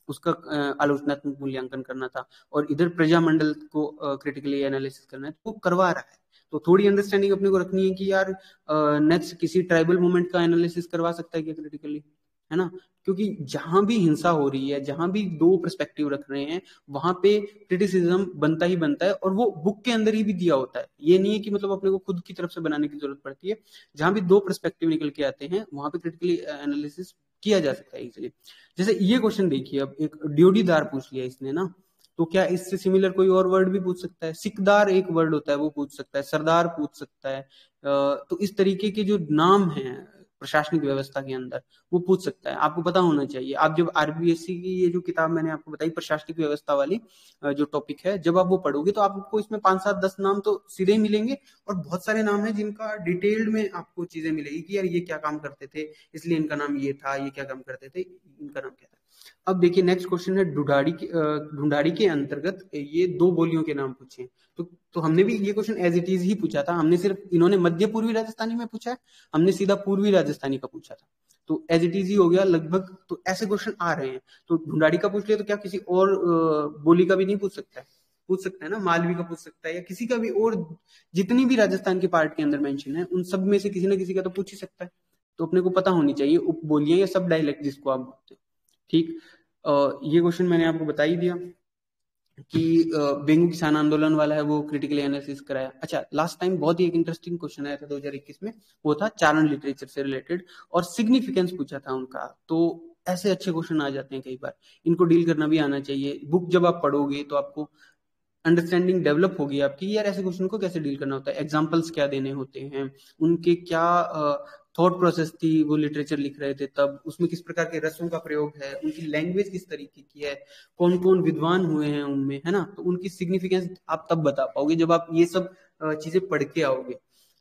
उसका अ, आलोचनात्मक मूल्यांकन करना था, और इधर प्रजामंडल को क्रिटिकली एनालिसिस करना है, तो वो करवा रहा है। तो थोड़ी अंडरस्टैंडिंग अपने को रखनी है कि यार नेक्स्ट किसी ट्राइबल मूवमेंट का एनालिसिस करवा सकता है क्या क्रिटिकली, है ना? क्योंकि जहां भी हिंसा हो रही है, जहां भी दो पर्सपेक्टिव रख रहे हैं, वहां पे क्रिटिसिज्म बनता ही बनता है, और वो बुक के अंदर ही भी दिया होता है। ये नहीं है कि मतलब अपने को खुद की तरफ से बनाने की जरूरत पड़ती है। जहां भी दो पर्सपेक्टिव निकल के आते हैं, वहां पे क्रिटिकली एनालिसिस किया जा सकता है इजीली। जैसे ये क्वेश्चन देखिए, अब एक ड्योढ़ीदार पूछ लिया इसने ना, तो क्या इससे सिमिलर कोई और वर्ड भी पूछ सकता है? सिकदार एक वर्ड होता है, वो पूछ सकता है, सरदार पूछ सकता है। तो इस तरीके के जो नाम हैं प्रशासनिक व्यवस्था के अंदर, वो पूछ सकता है। आपको पता होना चाहिए। आप जब आरबीएससी की ये जो किताब मैंने आपको बताई प्रशासनिक व्यवस्था वाली जो टॉपिक है, जब आप वो पढ़ोगे तो आपको इसमें पांच सात दस नाम तो सीधे ही मिलेंगे, और बहुत सारे नाम हैं जिनका डिटेल्ड में आपको चीजें मिलेगी कि यार ये क्या काम करते थे, इसलिए इनका नाम ये था, ये क्या काम करते थे, इनका नाम क्या था। अब देखिए नेक्स्ट क्वेश्चन है ढूंढाड़ी के ढूंढाड़ी के अंतर्गत ये दो बोलियों के नाम पूछे। तो तो हमने भी ये क्वेश्चन एज इट इज ही पूछा था। हमने सिर्फ, इन्होंने मध्य पूर्वी राजस्थानी में पूछा है, हमने सीधा पूर्वी राजस्थानी का पूछा था, तो एज इट इज ही हो गया लगभग। तो ऐसे क्वेश्चन आ रहे हैं। तो ढूंढाड़ी का पूछ लिया, तो क्या किसी और बोली का भी नहीं पूछ सकता है? पूछ सकता है ना, मालवी का पूछ सकता है, या किसी का भी और, जितनी भी राजस्थान के पार्ट के अंदर मेंशन है उन सब में से किसी ना किसी का तो पूछ ही सकता है। तो अपने को पता होनी चाहिए उप बोलियां या सब डायलेक्ट जिसको आप बोलते हैं। ठीक, ये क्वेश्चन मैंने आपको बता ही दिया कि बेंगू किसान आंदोलन वाला है वो क्रिटिकली एनालिसिस कराया। अच्छा, लास्ट टाइम बहुत ही एक इंटरेस्टिंग क्वेश्चन आया था दो हज़ार इक्कीस में, वो था चारण लिटरेचर से रिलेटेड, और सिग्निफिकेंस पूछा था उनका। तो ऐसे अच्छे क्वेश्चन आ जाते हैं कई बार, इनको डील करना भी आना चाहिए। बुक जब आप पढ़ोगे तो आपको अंडरस्टैंडिंग डेवलप होगी आपकी, यार ऐसे क्वेश्चन को कैसे डील करना होता है, एग्जांपल्स क्या देने होते हैं, उनके क्या थॉट प्रोसेस थी, वो लिटरेचर लिख रहे थे तब, उसमें किस प्रकार के रसों का प्रयोग है, उनकी लैंग्वेज किस तरीके की है, कौन कौन विद्वान हुए हैं उनमें, है ना? तो उनकी सिग्निफिकेंस आप तब बता पाओगे जब आप ये सब चीजें पढ़ के आओगे।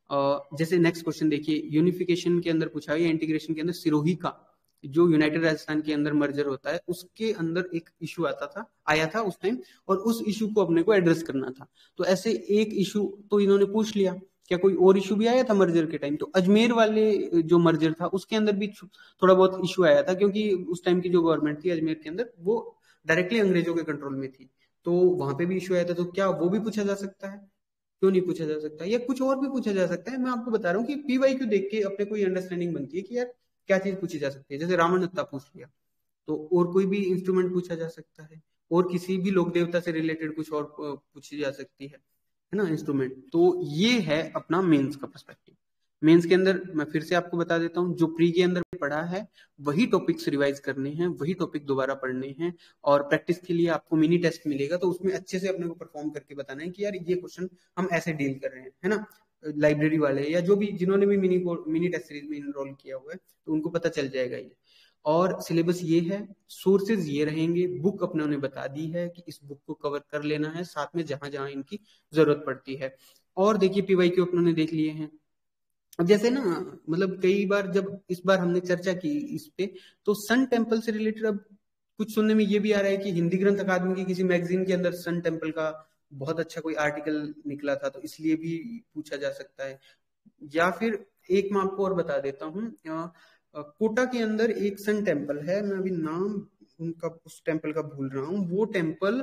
जैसे नेक्स्ट क्वेश्चन देखिए, यूनिफिकेशन के अंदर पूछा है, इंटीग्रेशन के अंदर सिरोही का जो यूनाइटेड राजस्थान के अंदर मर्जर होता है, उसके अंदर एक इशू आता था आया था उस टाइम, और उस इशू को अपने को एड्रेस करना था। तो ऐसे एक इशू तो इन्होंने पूछ लिया। क्या कोई और इशू भी आया था मर्जर के टाइम? तो अजमेर वाले जो मर्जर था उसके अंदर भी थोड़ा बहुत इशू आया था, क्योंकि उस टाइम की जो गवर्नमेंट थी अजमेर के अंदर, वो डायरेक्टली अंग्रेजों के कंट्रोल में थी, तो वहां पे भी इशू आया था। तो क्या वो भी पूछा जा सकता है? क्यों नहीं पूछा जा सकता? या कुछ और भी पूछा जा सकता है। मैं आपको बता रहा हूँ कि पीवाई क्यू देख के अपने को अंडरस्टैंडिंग बनती है कि यार क्या चीज पूछी जा सकती है। जैसे रावण हत्ता पूछ लिया, तो और कोई भी इंस्ट्रूमेंट पूछा जा सकता है, और किसी भी लोक देवता से रिलेटेड कुछ और पूछी जा सकती है, है ना, इंस्ट्रूमेंट। तो ये है अपना मेंस का पर्सपेक्टिव। मेंस के अंदर मैं फिर से आपको बता देता हूँ, जो प्री के अंदर पढ़ा है वही टॉपिक्स रिवाइज करने हैं, वही टॉपिक दोबारा पढ़ने हैं, और प्रैक्टिस के लिए आपको मिनी टेस्ट मिलेगा, तो उसमें अच्छे से अपने को परफॉर्म करके बताना है कि यार ये क्वेश्चन हम ऐसे डील कर रहे हैं, है ना। लाइब्रेरी वाले या जो भी जिन्होंने भी मिनी मिनी टेस्ट सीरीज में इनरोल किया हुआ है, तो उनको पता चल जाएगा ये। और सिलेबस ये है, सोर्सेज ये रहेंगे, बुक अपने ने बता दी है कि इस बुक को कवर कर लेना है, साथ में जहां जहां इनकी जरूरत पड़ती है। और देखिए पीवाई क्यू अपने देख लिए हैं। अब जैसे ना, मतलब कई बार जब इस बार हमने चर्चा की इस पे, तो सन टेम्पल से रिलेटेड अब कुछ सुनने में ये भी आ रहा है कि हिंदी ग्रंथ अकादमी की किसी मैगजीन के अंदर सन टेम्पल का बहुत अच्छा कोई आर्टिकल निकला था, तो इसलिए भी पूछा जा सकता है। या फिर एक मैं आपको और बता देता हूँ, कोटा के अंदर एक सन टेम्पल है, मैं अभी नाम उनका उस टेम्पल का भूल रहा हूँ। वो टेम्पल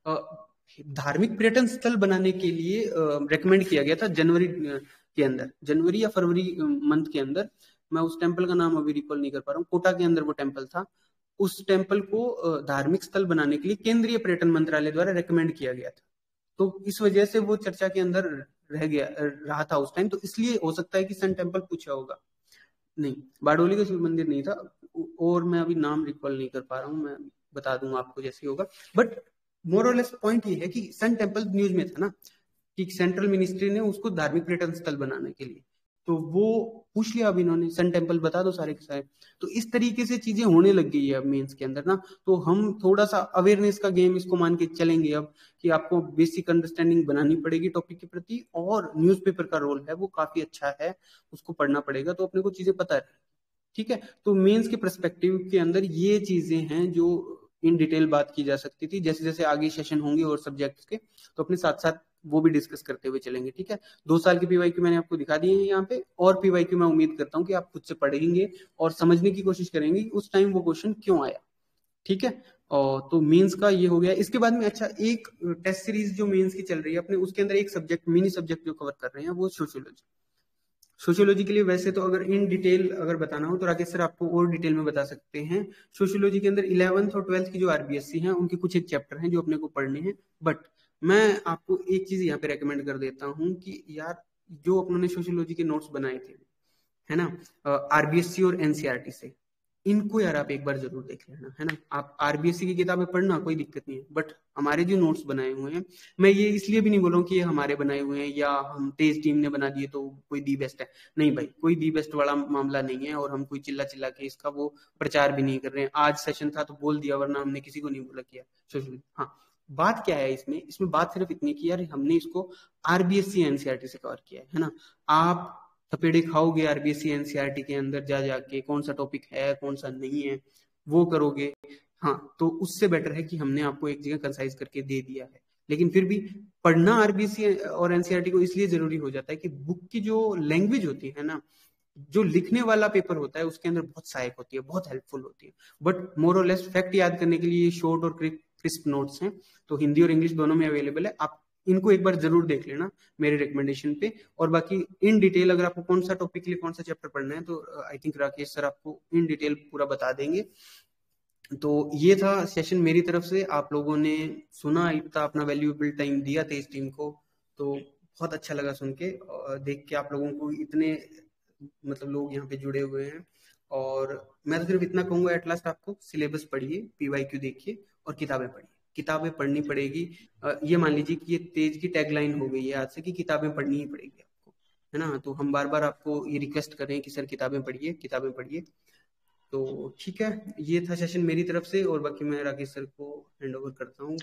धार्मिक पर्यटन स्थल बनाने के लिए रेकमेंड किया गया था जनवरी के अंदर, जनवरी या फरवरी मंथ के अंदर। मैं उस टेम्पल का नाम अभी रिकॉल नहीं कर पा रहा हूँ। कोटा के अंदर वो टेम्पल था। उस टेम्पल को धार्मिक स्थल बनाने के लिए केंद्रीय पर्यटन मंत्रालय द्वारा रेकमेंड किया गया था। तो इस वजह से वो चर्चा के अंदर रह गया रहा था उस टाइम। तो इसलिए हो सकता है कि सन टेम्पल पूछा होगा। नहीं, बारडोली का शिव मंदिर नहीं था, और मैं अभी नाम रिकॉल नहीं कर पा रहा हूँ, मैं बता दूंगा आपको जैसे होगा। बट मोर और लेस पॉइंट ये है कि सन टेम्पल न्यूज में था ना, कि सेंट्रल मिनिस्ट्री ने उसको धार्मिक पर्यटन स्थल बनाने के लिए, तो वो पूछ लिया अब इन्होंने, सन टेम्पल बता दो सारे के सारे। तो इस तरीके से चीजें होने लग गई है अब मेंस के अंदर ना। तो हम थोड़ा सा अवेयरनेस का गेम इसको मान के चलेंगे अब, कि आपको बेसिक अंडरस्टैंडिंग बनानी पड़ेगी टॉपिक के प्रति, और न्यूज़पेपर का रोल है वो काफी अच्छा है, उसको पढ़ना पड़ेगा तो अपने को चीजें पता है। ठीक है, तो मेंस के पर्सपेक्टिव के अंदर ये चीजें हैं जो इन डिटेल बात की जा सकती थी। जैसे जैसे आगे सेशन होंगे और सब्जेक्ट्स के, तो अपने साथ साथ वो भी डिस्कस करते हुए चलेंगे। ठीक है, दो साल की पीवाईक्यू मैंने आपको दिखा दिए हैं यहाँ पे, और पीवाईक्यू मैं उम्मीद करता हूँ कि आप खुद से पढ़ेंगे और समझने की कोशिश करेंगे कि उस टाइम वो क्वेश्चन क्यों आया। ठीक है। और तो मेंस का ये हो गया। इसके बाद में अच्छा एक टेस्ट सीरीज जो मेंस की चल रही है अपने, उसके अंदर एक सब्जेक्ट, मिनी सब्जेक्ट जो कवर कर रहे हैं वो सोशियोलॉजी। सोशियोलॉजी के लिए वैसे तो अगर इन डिटेल अगर बताना हो तो राकेश सर आपको और डिटेल में बता सकते हैं। सोशियोलॉजी के अंदर इलेवंथ और ट्वेल्थ की जो आरबीएससी हैं उनके कुछ एक चैप्टर हैं जो अपने को पढ़ने हैं। बट मैं आपको एक चीज यहाँ पे रेकमेंड कर देता हूँ कि यार जो अपनों ने सोशियोलॉजी के नोट्स बनाए थे, है ना, आरबीएससी और एनसीईआरटी से, इनको यार आप एक बार जरूर देख लेना, है ना। आप आरबीएससी की किताबें पढ़ना कोई दिक्कत नहीं है, बट हमारे जो नोट्स बनाए हुए हैं, मैं ये इसलिए भी नहीं बोल रहा हूँ कि ये हमारे बनाए हुए हैं या हम तेज टीम ने बना दिए तो कोई दी बेस्ट है। नहीं भाई, कोई दी बेस्ट वाला मामला नहीं है, और हम कोई चिल्ला चिल्ला के इसका वो प्रचार भी नहीं कर रहे हैं। आज सेशन था तो बोल दिया, वरना हमने किसी को नहीं बोला किया सोशल। हाँ, बात क्या है इसमें, इसमें बात सिर्फ इतनी की यार हमने इसको आरबीएससी एनसीईआरटी से कवर किया है है ना। आप थपेड़े खाओगे आरबीएससी एनसीईआरटी के अंदर जा जाके कौन सा टॉपिक है कौन सा नहीं है वो करोगे, हाँ, तो उससे बेटर है कि हमने आपको एक जगह कंसाइज करके दे दिया है। लेकिन फिर भी पढ़ना आरबीएससी और एनसीईआरटी को इसलिए जरूरी हो जाता है कि बुक की जो लैंग्वेज होती है ना, जो लिखने वाला पेपर होता है उसके अंदर बहुत सहायक होती है, बहुत हेल्पफुल होती है। बट मोर और लेस फैक्ट याद करने के लिए शॉर्ट और क्रिस्प नोट्स हैं, तो हिंदी और इंग्लिश दोनों में अवेलेबल है। आप इनको एक बार जरूर देख लेना मेरे रिकमेंडेशन पे। और बाकी इन डिटेल अगर आपको कौन सा टॉपिक के लिए कौन सा चैप्टर पढ़ना है तो आई थिंक राकेश सर आपको इन डिटेल पूरा बता देंगे। तो ये था सेशन मेरी तरफ से। आप लोगों ने सुना, इतना अपना वैल्यूएबल टाइम दिया तेज टीम को, तो बहुत अच्छा लगा सुन के और देख के आप लोगों को इतने मतलब लोग यहाँ पे जुड़े हुए हैं। और मैं तो सिर्फ इतना कहूंगा, एट लास्ट आपको सिलेबस पढ़िए, पीवाईक्यू देखिए और किताबें पढ़िए। किताबें पढ़नी पड़ेगी। अ, ये मान लीजिए कि ये तेज की टैगलाइन हो गई है आज से कि किताबें पढ़नी ही पड़ेगी आपको, है ना। तो हम बार बार आपको ये रिक्वेस्ट कर रहे हैं कि सर किताबें पढ़िए, किताबें पढ़िए। तो ठीक है, ये था सेशन मेरी तरफ से, और बाकी मैं राकेश सर को हैंड ओवर करता हूँ।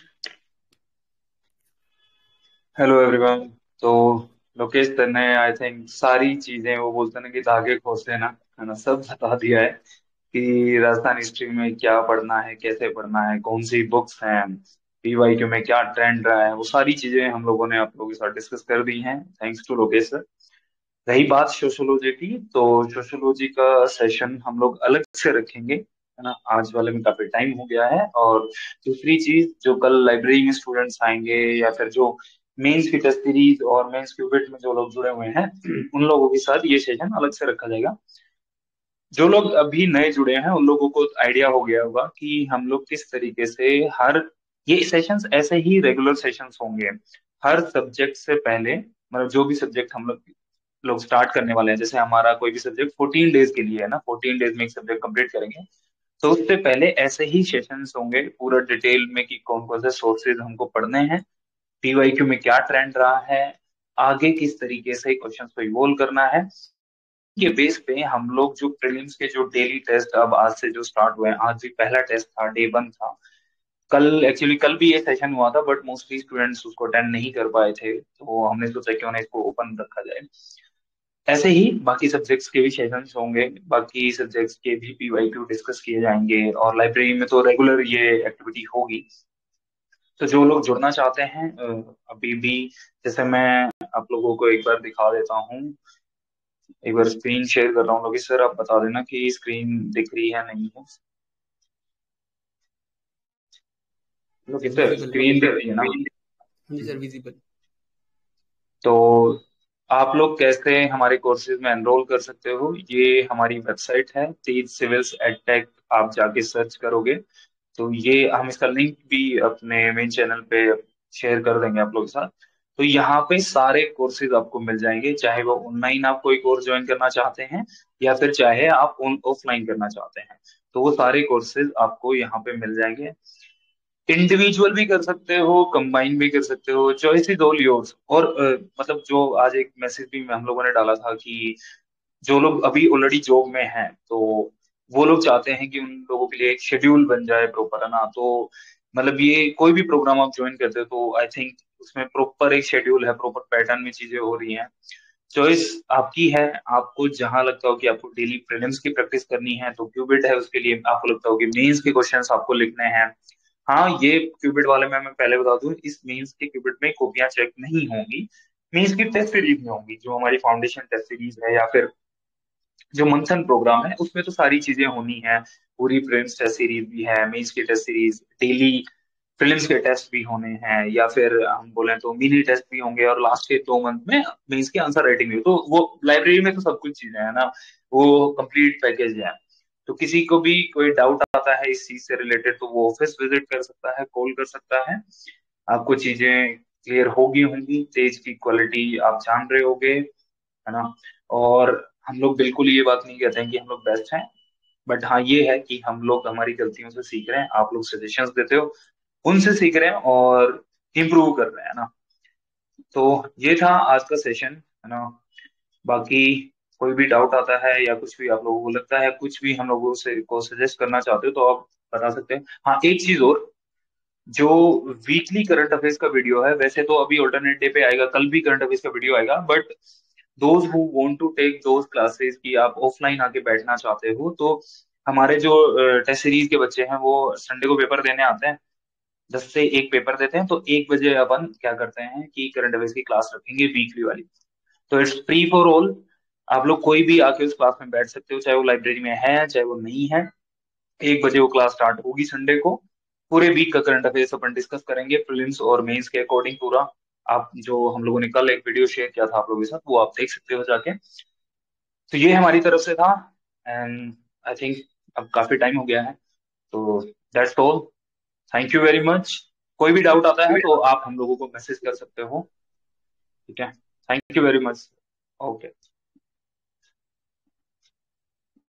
Hello everyone. तो लोकेश सर ने आई थिंक सारी चीजें, वो बोलते हैं ना कि धागे खोसे ना, है ना, सब बता दिया है कि राजस्थान हिस्ट्री में क्या पढ़ना है, कैसे पढ़ना है, कौन सी बुक्स हैं, पीवाईक्यू में क्या ट्रेंड रहा है, वो सारी चीजें हम लोगों ने आप लोगों के साथ डिस्कस कर दी हैं। Thanks to Lokesh sir. रही बात सोशियोलॉजी की, तो सोशियोलॉजी का सेशन हम लोग अलग से रखेंगे, है ना। आज वाले में काफी टाइम हो गया है। और दूसरी चीज, जो कल लाइब्रेरी में स्टूडेंट्स आएंगे या फिर जो मेंस की टेस्ट सीरीज और मेंस क्यूबिट में जो लोग जुड़े हुए हैं, उन लोगों के साथ ये सेशन अलग से रखा जाएगा। जो लोग अभी नए जुड़े हैं उन लोगों को आइडिया हो गया होगा कि हम लोग किस तरीके से हर, ये सेशंस ऐसे ही रेगुलर सेशंस होंगे हर सब्जेक्ट से पहले। मतलब जो भी सब्जेक्ट हम लोग लोग स्टार्ट करने वाले हैं, जैसे हमारा कोई भी सब्जेक्ट फोर्टीन डेज के लिए है ना, फोर्टीन डेज में एक सब्जेक्ट कंप्लीट करेंगे, तो उससे पहले ऐसे ही सेशंस होंगे पूरा डिटेल में कि कौन कौन से सोर्सेज हमको पढ़ने हैं, पीवाईक्यू में क्या ट्रेंड रहा है, आगे किस तरीके से क्वेश्चंस को इवोल्व करना है। ये बेस पे हम लोग जो प्रीलिम्स के जो डेली टेस्ट अब आज से जो स्टार्ट हुए हैं, आज भी पहला टेस्ट था, डे वन था। कल एक्चुअली कल भी ये सेशन हुआ था बट मोस्टली स्टूडेंट्स उसको अटेंड नहीं कर पाए थे, तो हमने सोचा क्यों ना इसको ओपन रखा जाए। ऐसे ही बाकी सब्जेक्ट्स के भी सेशंस होंगे, बाकी सब्जेक्ट्स के भी पीवाईक्यू डिस्कस किए जाएंगे, और लाइब्रेरी में तो रेगुलर ये एक्टिविटी होगी। तो जो लोग जुड़ना चाहते हैं अ, अभी भी, जैसे मैं आप लोगों को एक बार दिखा देता हूँ, एक बार स्क्रीन शेयर कर रहा हूँ। लोगी सर आप बता देना कि स्क्रीन दिख रही है नहीं है। लोगी सर विजिबल है। स्क्रीन दिख रही है ना। जी सर, विजिबल। तो आप लोग कैसे हमारे कोर्सेज में एनरोल कर सकते हो, ये हमारी वेबसाइट है तेज सिविल्स एडटेक, आप जाके सर्च करोगे तो ये हम इसका लिंक भी अपने मेन चैनल पे शेयर कर देंगे आप लोगों के साथ। तो यहाँ पे सारे कोर्सेज आपको मिल जाएंगे, चाहे वो ऑनलाइन आप कोई कोर्स ज्वाइन करना चाहते हैं या फिर चाहे आप ऑफलाइन करना चाहते हैं, तो वो सारे कोर्सेज आपको यहाँ पे मिल जाएंगे। इंडिविजुअल भी कर सकते हो, कंबाइन भी कर सकते हो, चॉइस इज ऑल योर्स। और अ, मतलब जो आज एक मैसेज भी हम लोगों ने डाला था कि जो लोग अभी ऑलरेडी जॉब में हैं, तो वो लोग चाहते हैं कि उन लोगों के लिए एक शेड्यूल बन जाए प्रॉपर, है ना। तो मतलब ये कोई भी प्रोग्राम आप ज्वाइन करते हो तो आई थिंक उसमें प्रॉपर एक शेड्यूल है, प्रॉपर पैटर्न में चीजें हो रही हैं। चॉइस आपकी है, आपको जहां लगता हो कि आपको डेली प्रीलिम्स की प्रैक्टिस करनी है तो क्यूबिट है, उसके लिए आपको लगता हो कि मेंस के क्वेश्चंस आपको लिखने हैं। हाँ, ये क्यूबिट वाले में मैं पहले बता दूं, इस मेंस के क्यूबिट में कॉपियां चेक नहीं होंगी, मेंस की टेस्ट सीरीज में होंगी, जो हमारी फाउंडेशन टेस्ट सीरीज है या फिर जो मंथन प्रोग्राम है उसमें तो सारी चीजें होनी है, पूरी प्रीलिम्स टेस्ट सीरीज भी है, मेंस की टेस्ट सीरीज, डेली प्रीलिम्स के टेस्ट भी होने हैं, या फिर हम बोले तो मिनी टेस्ट भी होंगे, और लास्ट के दो मंथ में मेंस की आंसर राइटिंग भी। तो वो लाइब्रेरी में तो सब कुछ चीजें है ना, वो कंप्लीट पैकेज है। तो किसी को भी कोई डाउट आता है इस चीज से रिलेटेड तो वो ऑफिस विजिट कर सकता है, कॉल कर सकता है, आपको चीजें क्लियर होगी होंगी, तेज की क्वालिटी आप जान रहे होगे, है ना। और हम लोग बिल्कुल ये बात नहीं कहते हैं कि हम लोग बेस्ट हैं, बट हाँ ये है कि हम लोग हमारी गलतियों से सीख रहे हैं, आप लोग सजेशंस देते हो उनसे सीख रहे हैं और इम्प्रूव कर रहे हैं ना। तो ये था आज का सेशन, है ना। बाकी कोई भी डाउट आता है या कुछ भी आप लोगों को लगता है, कुछ भी हम लोगों से को सजेस्ट करना चाहते हो तो आप बता सकते हैं। हाँ एक चीज और, जो वीकली करंट अफेयर्स का वीडियो है, वैसे तो अभी ऑल्टरनेट डे पे आएगा, कल भी करंट अफेयर्स का वीडियो आएगा, but those who want to take those classes की आप ऑफलाइन आके बैठना चाहते हो, तो हमारे जो टेस्ट सीरीज के बच्चे हैं वो संडे को पेपर देने आते हैं, दस से एक पेपर देते हैं, तो एक बजे अपन क्या करते हैं कि करंट अफेयर्स की क्लास रखेंगे वीकली वाली। तो इट्स फ्री फॉर ऑल, आप लोग कोई भी आके उस क्लास में बैठ सकते हो, चाहे वो लाइब्रेरी में है चाहे वो नहीं है। एक बजे वो क्लास स्टार्ट होगी संडे को, पूरे वीक का करंट अफेयर्स अपन डिस्कस करेंगे प्रीलिम्स और मेंस के अकॉर्डिंग पूरा। आप जो हम लोगों ने कल एक वीडियो शेयर किया था आप लोगों के साथ, वो आप देख सकते हो जाके। तो ये हमारी तरफ से था, एंड आई थिंक अब काफी टाइम हो गया है, तो that's all. Thank you very much. कोई भी डाउट आता है तो आप हम लोगों को मैसेज कर सकते हो, ठीक है। Thank you very much. Okay.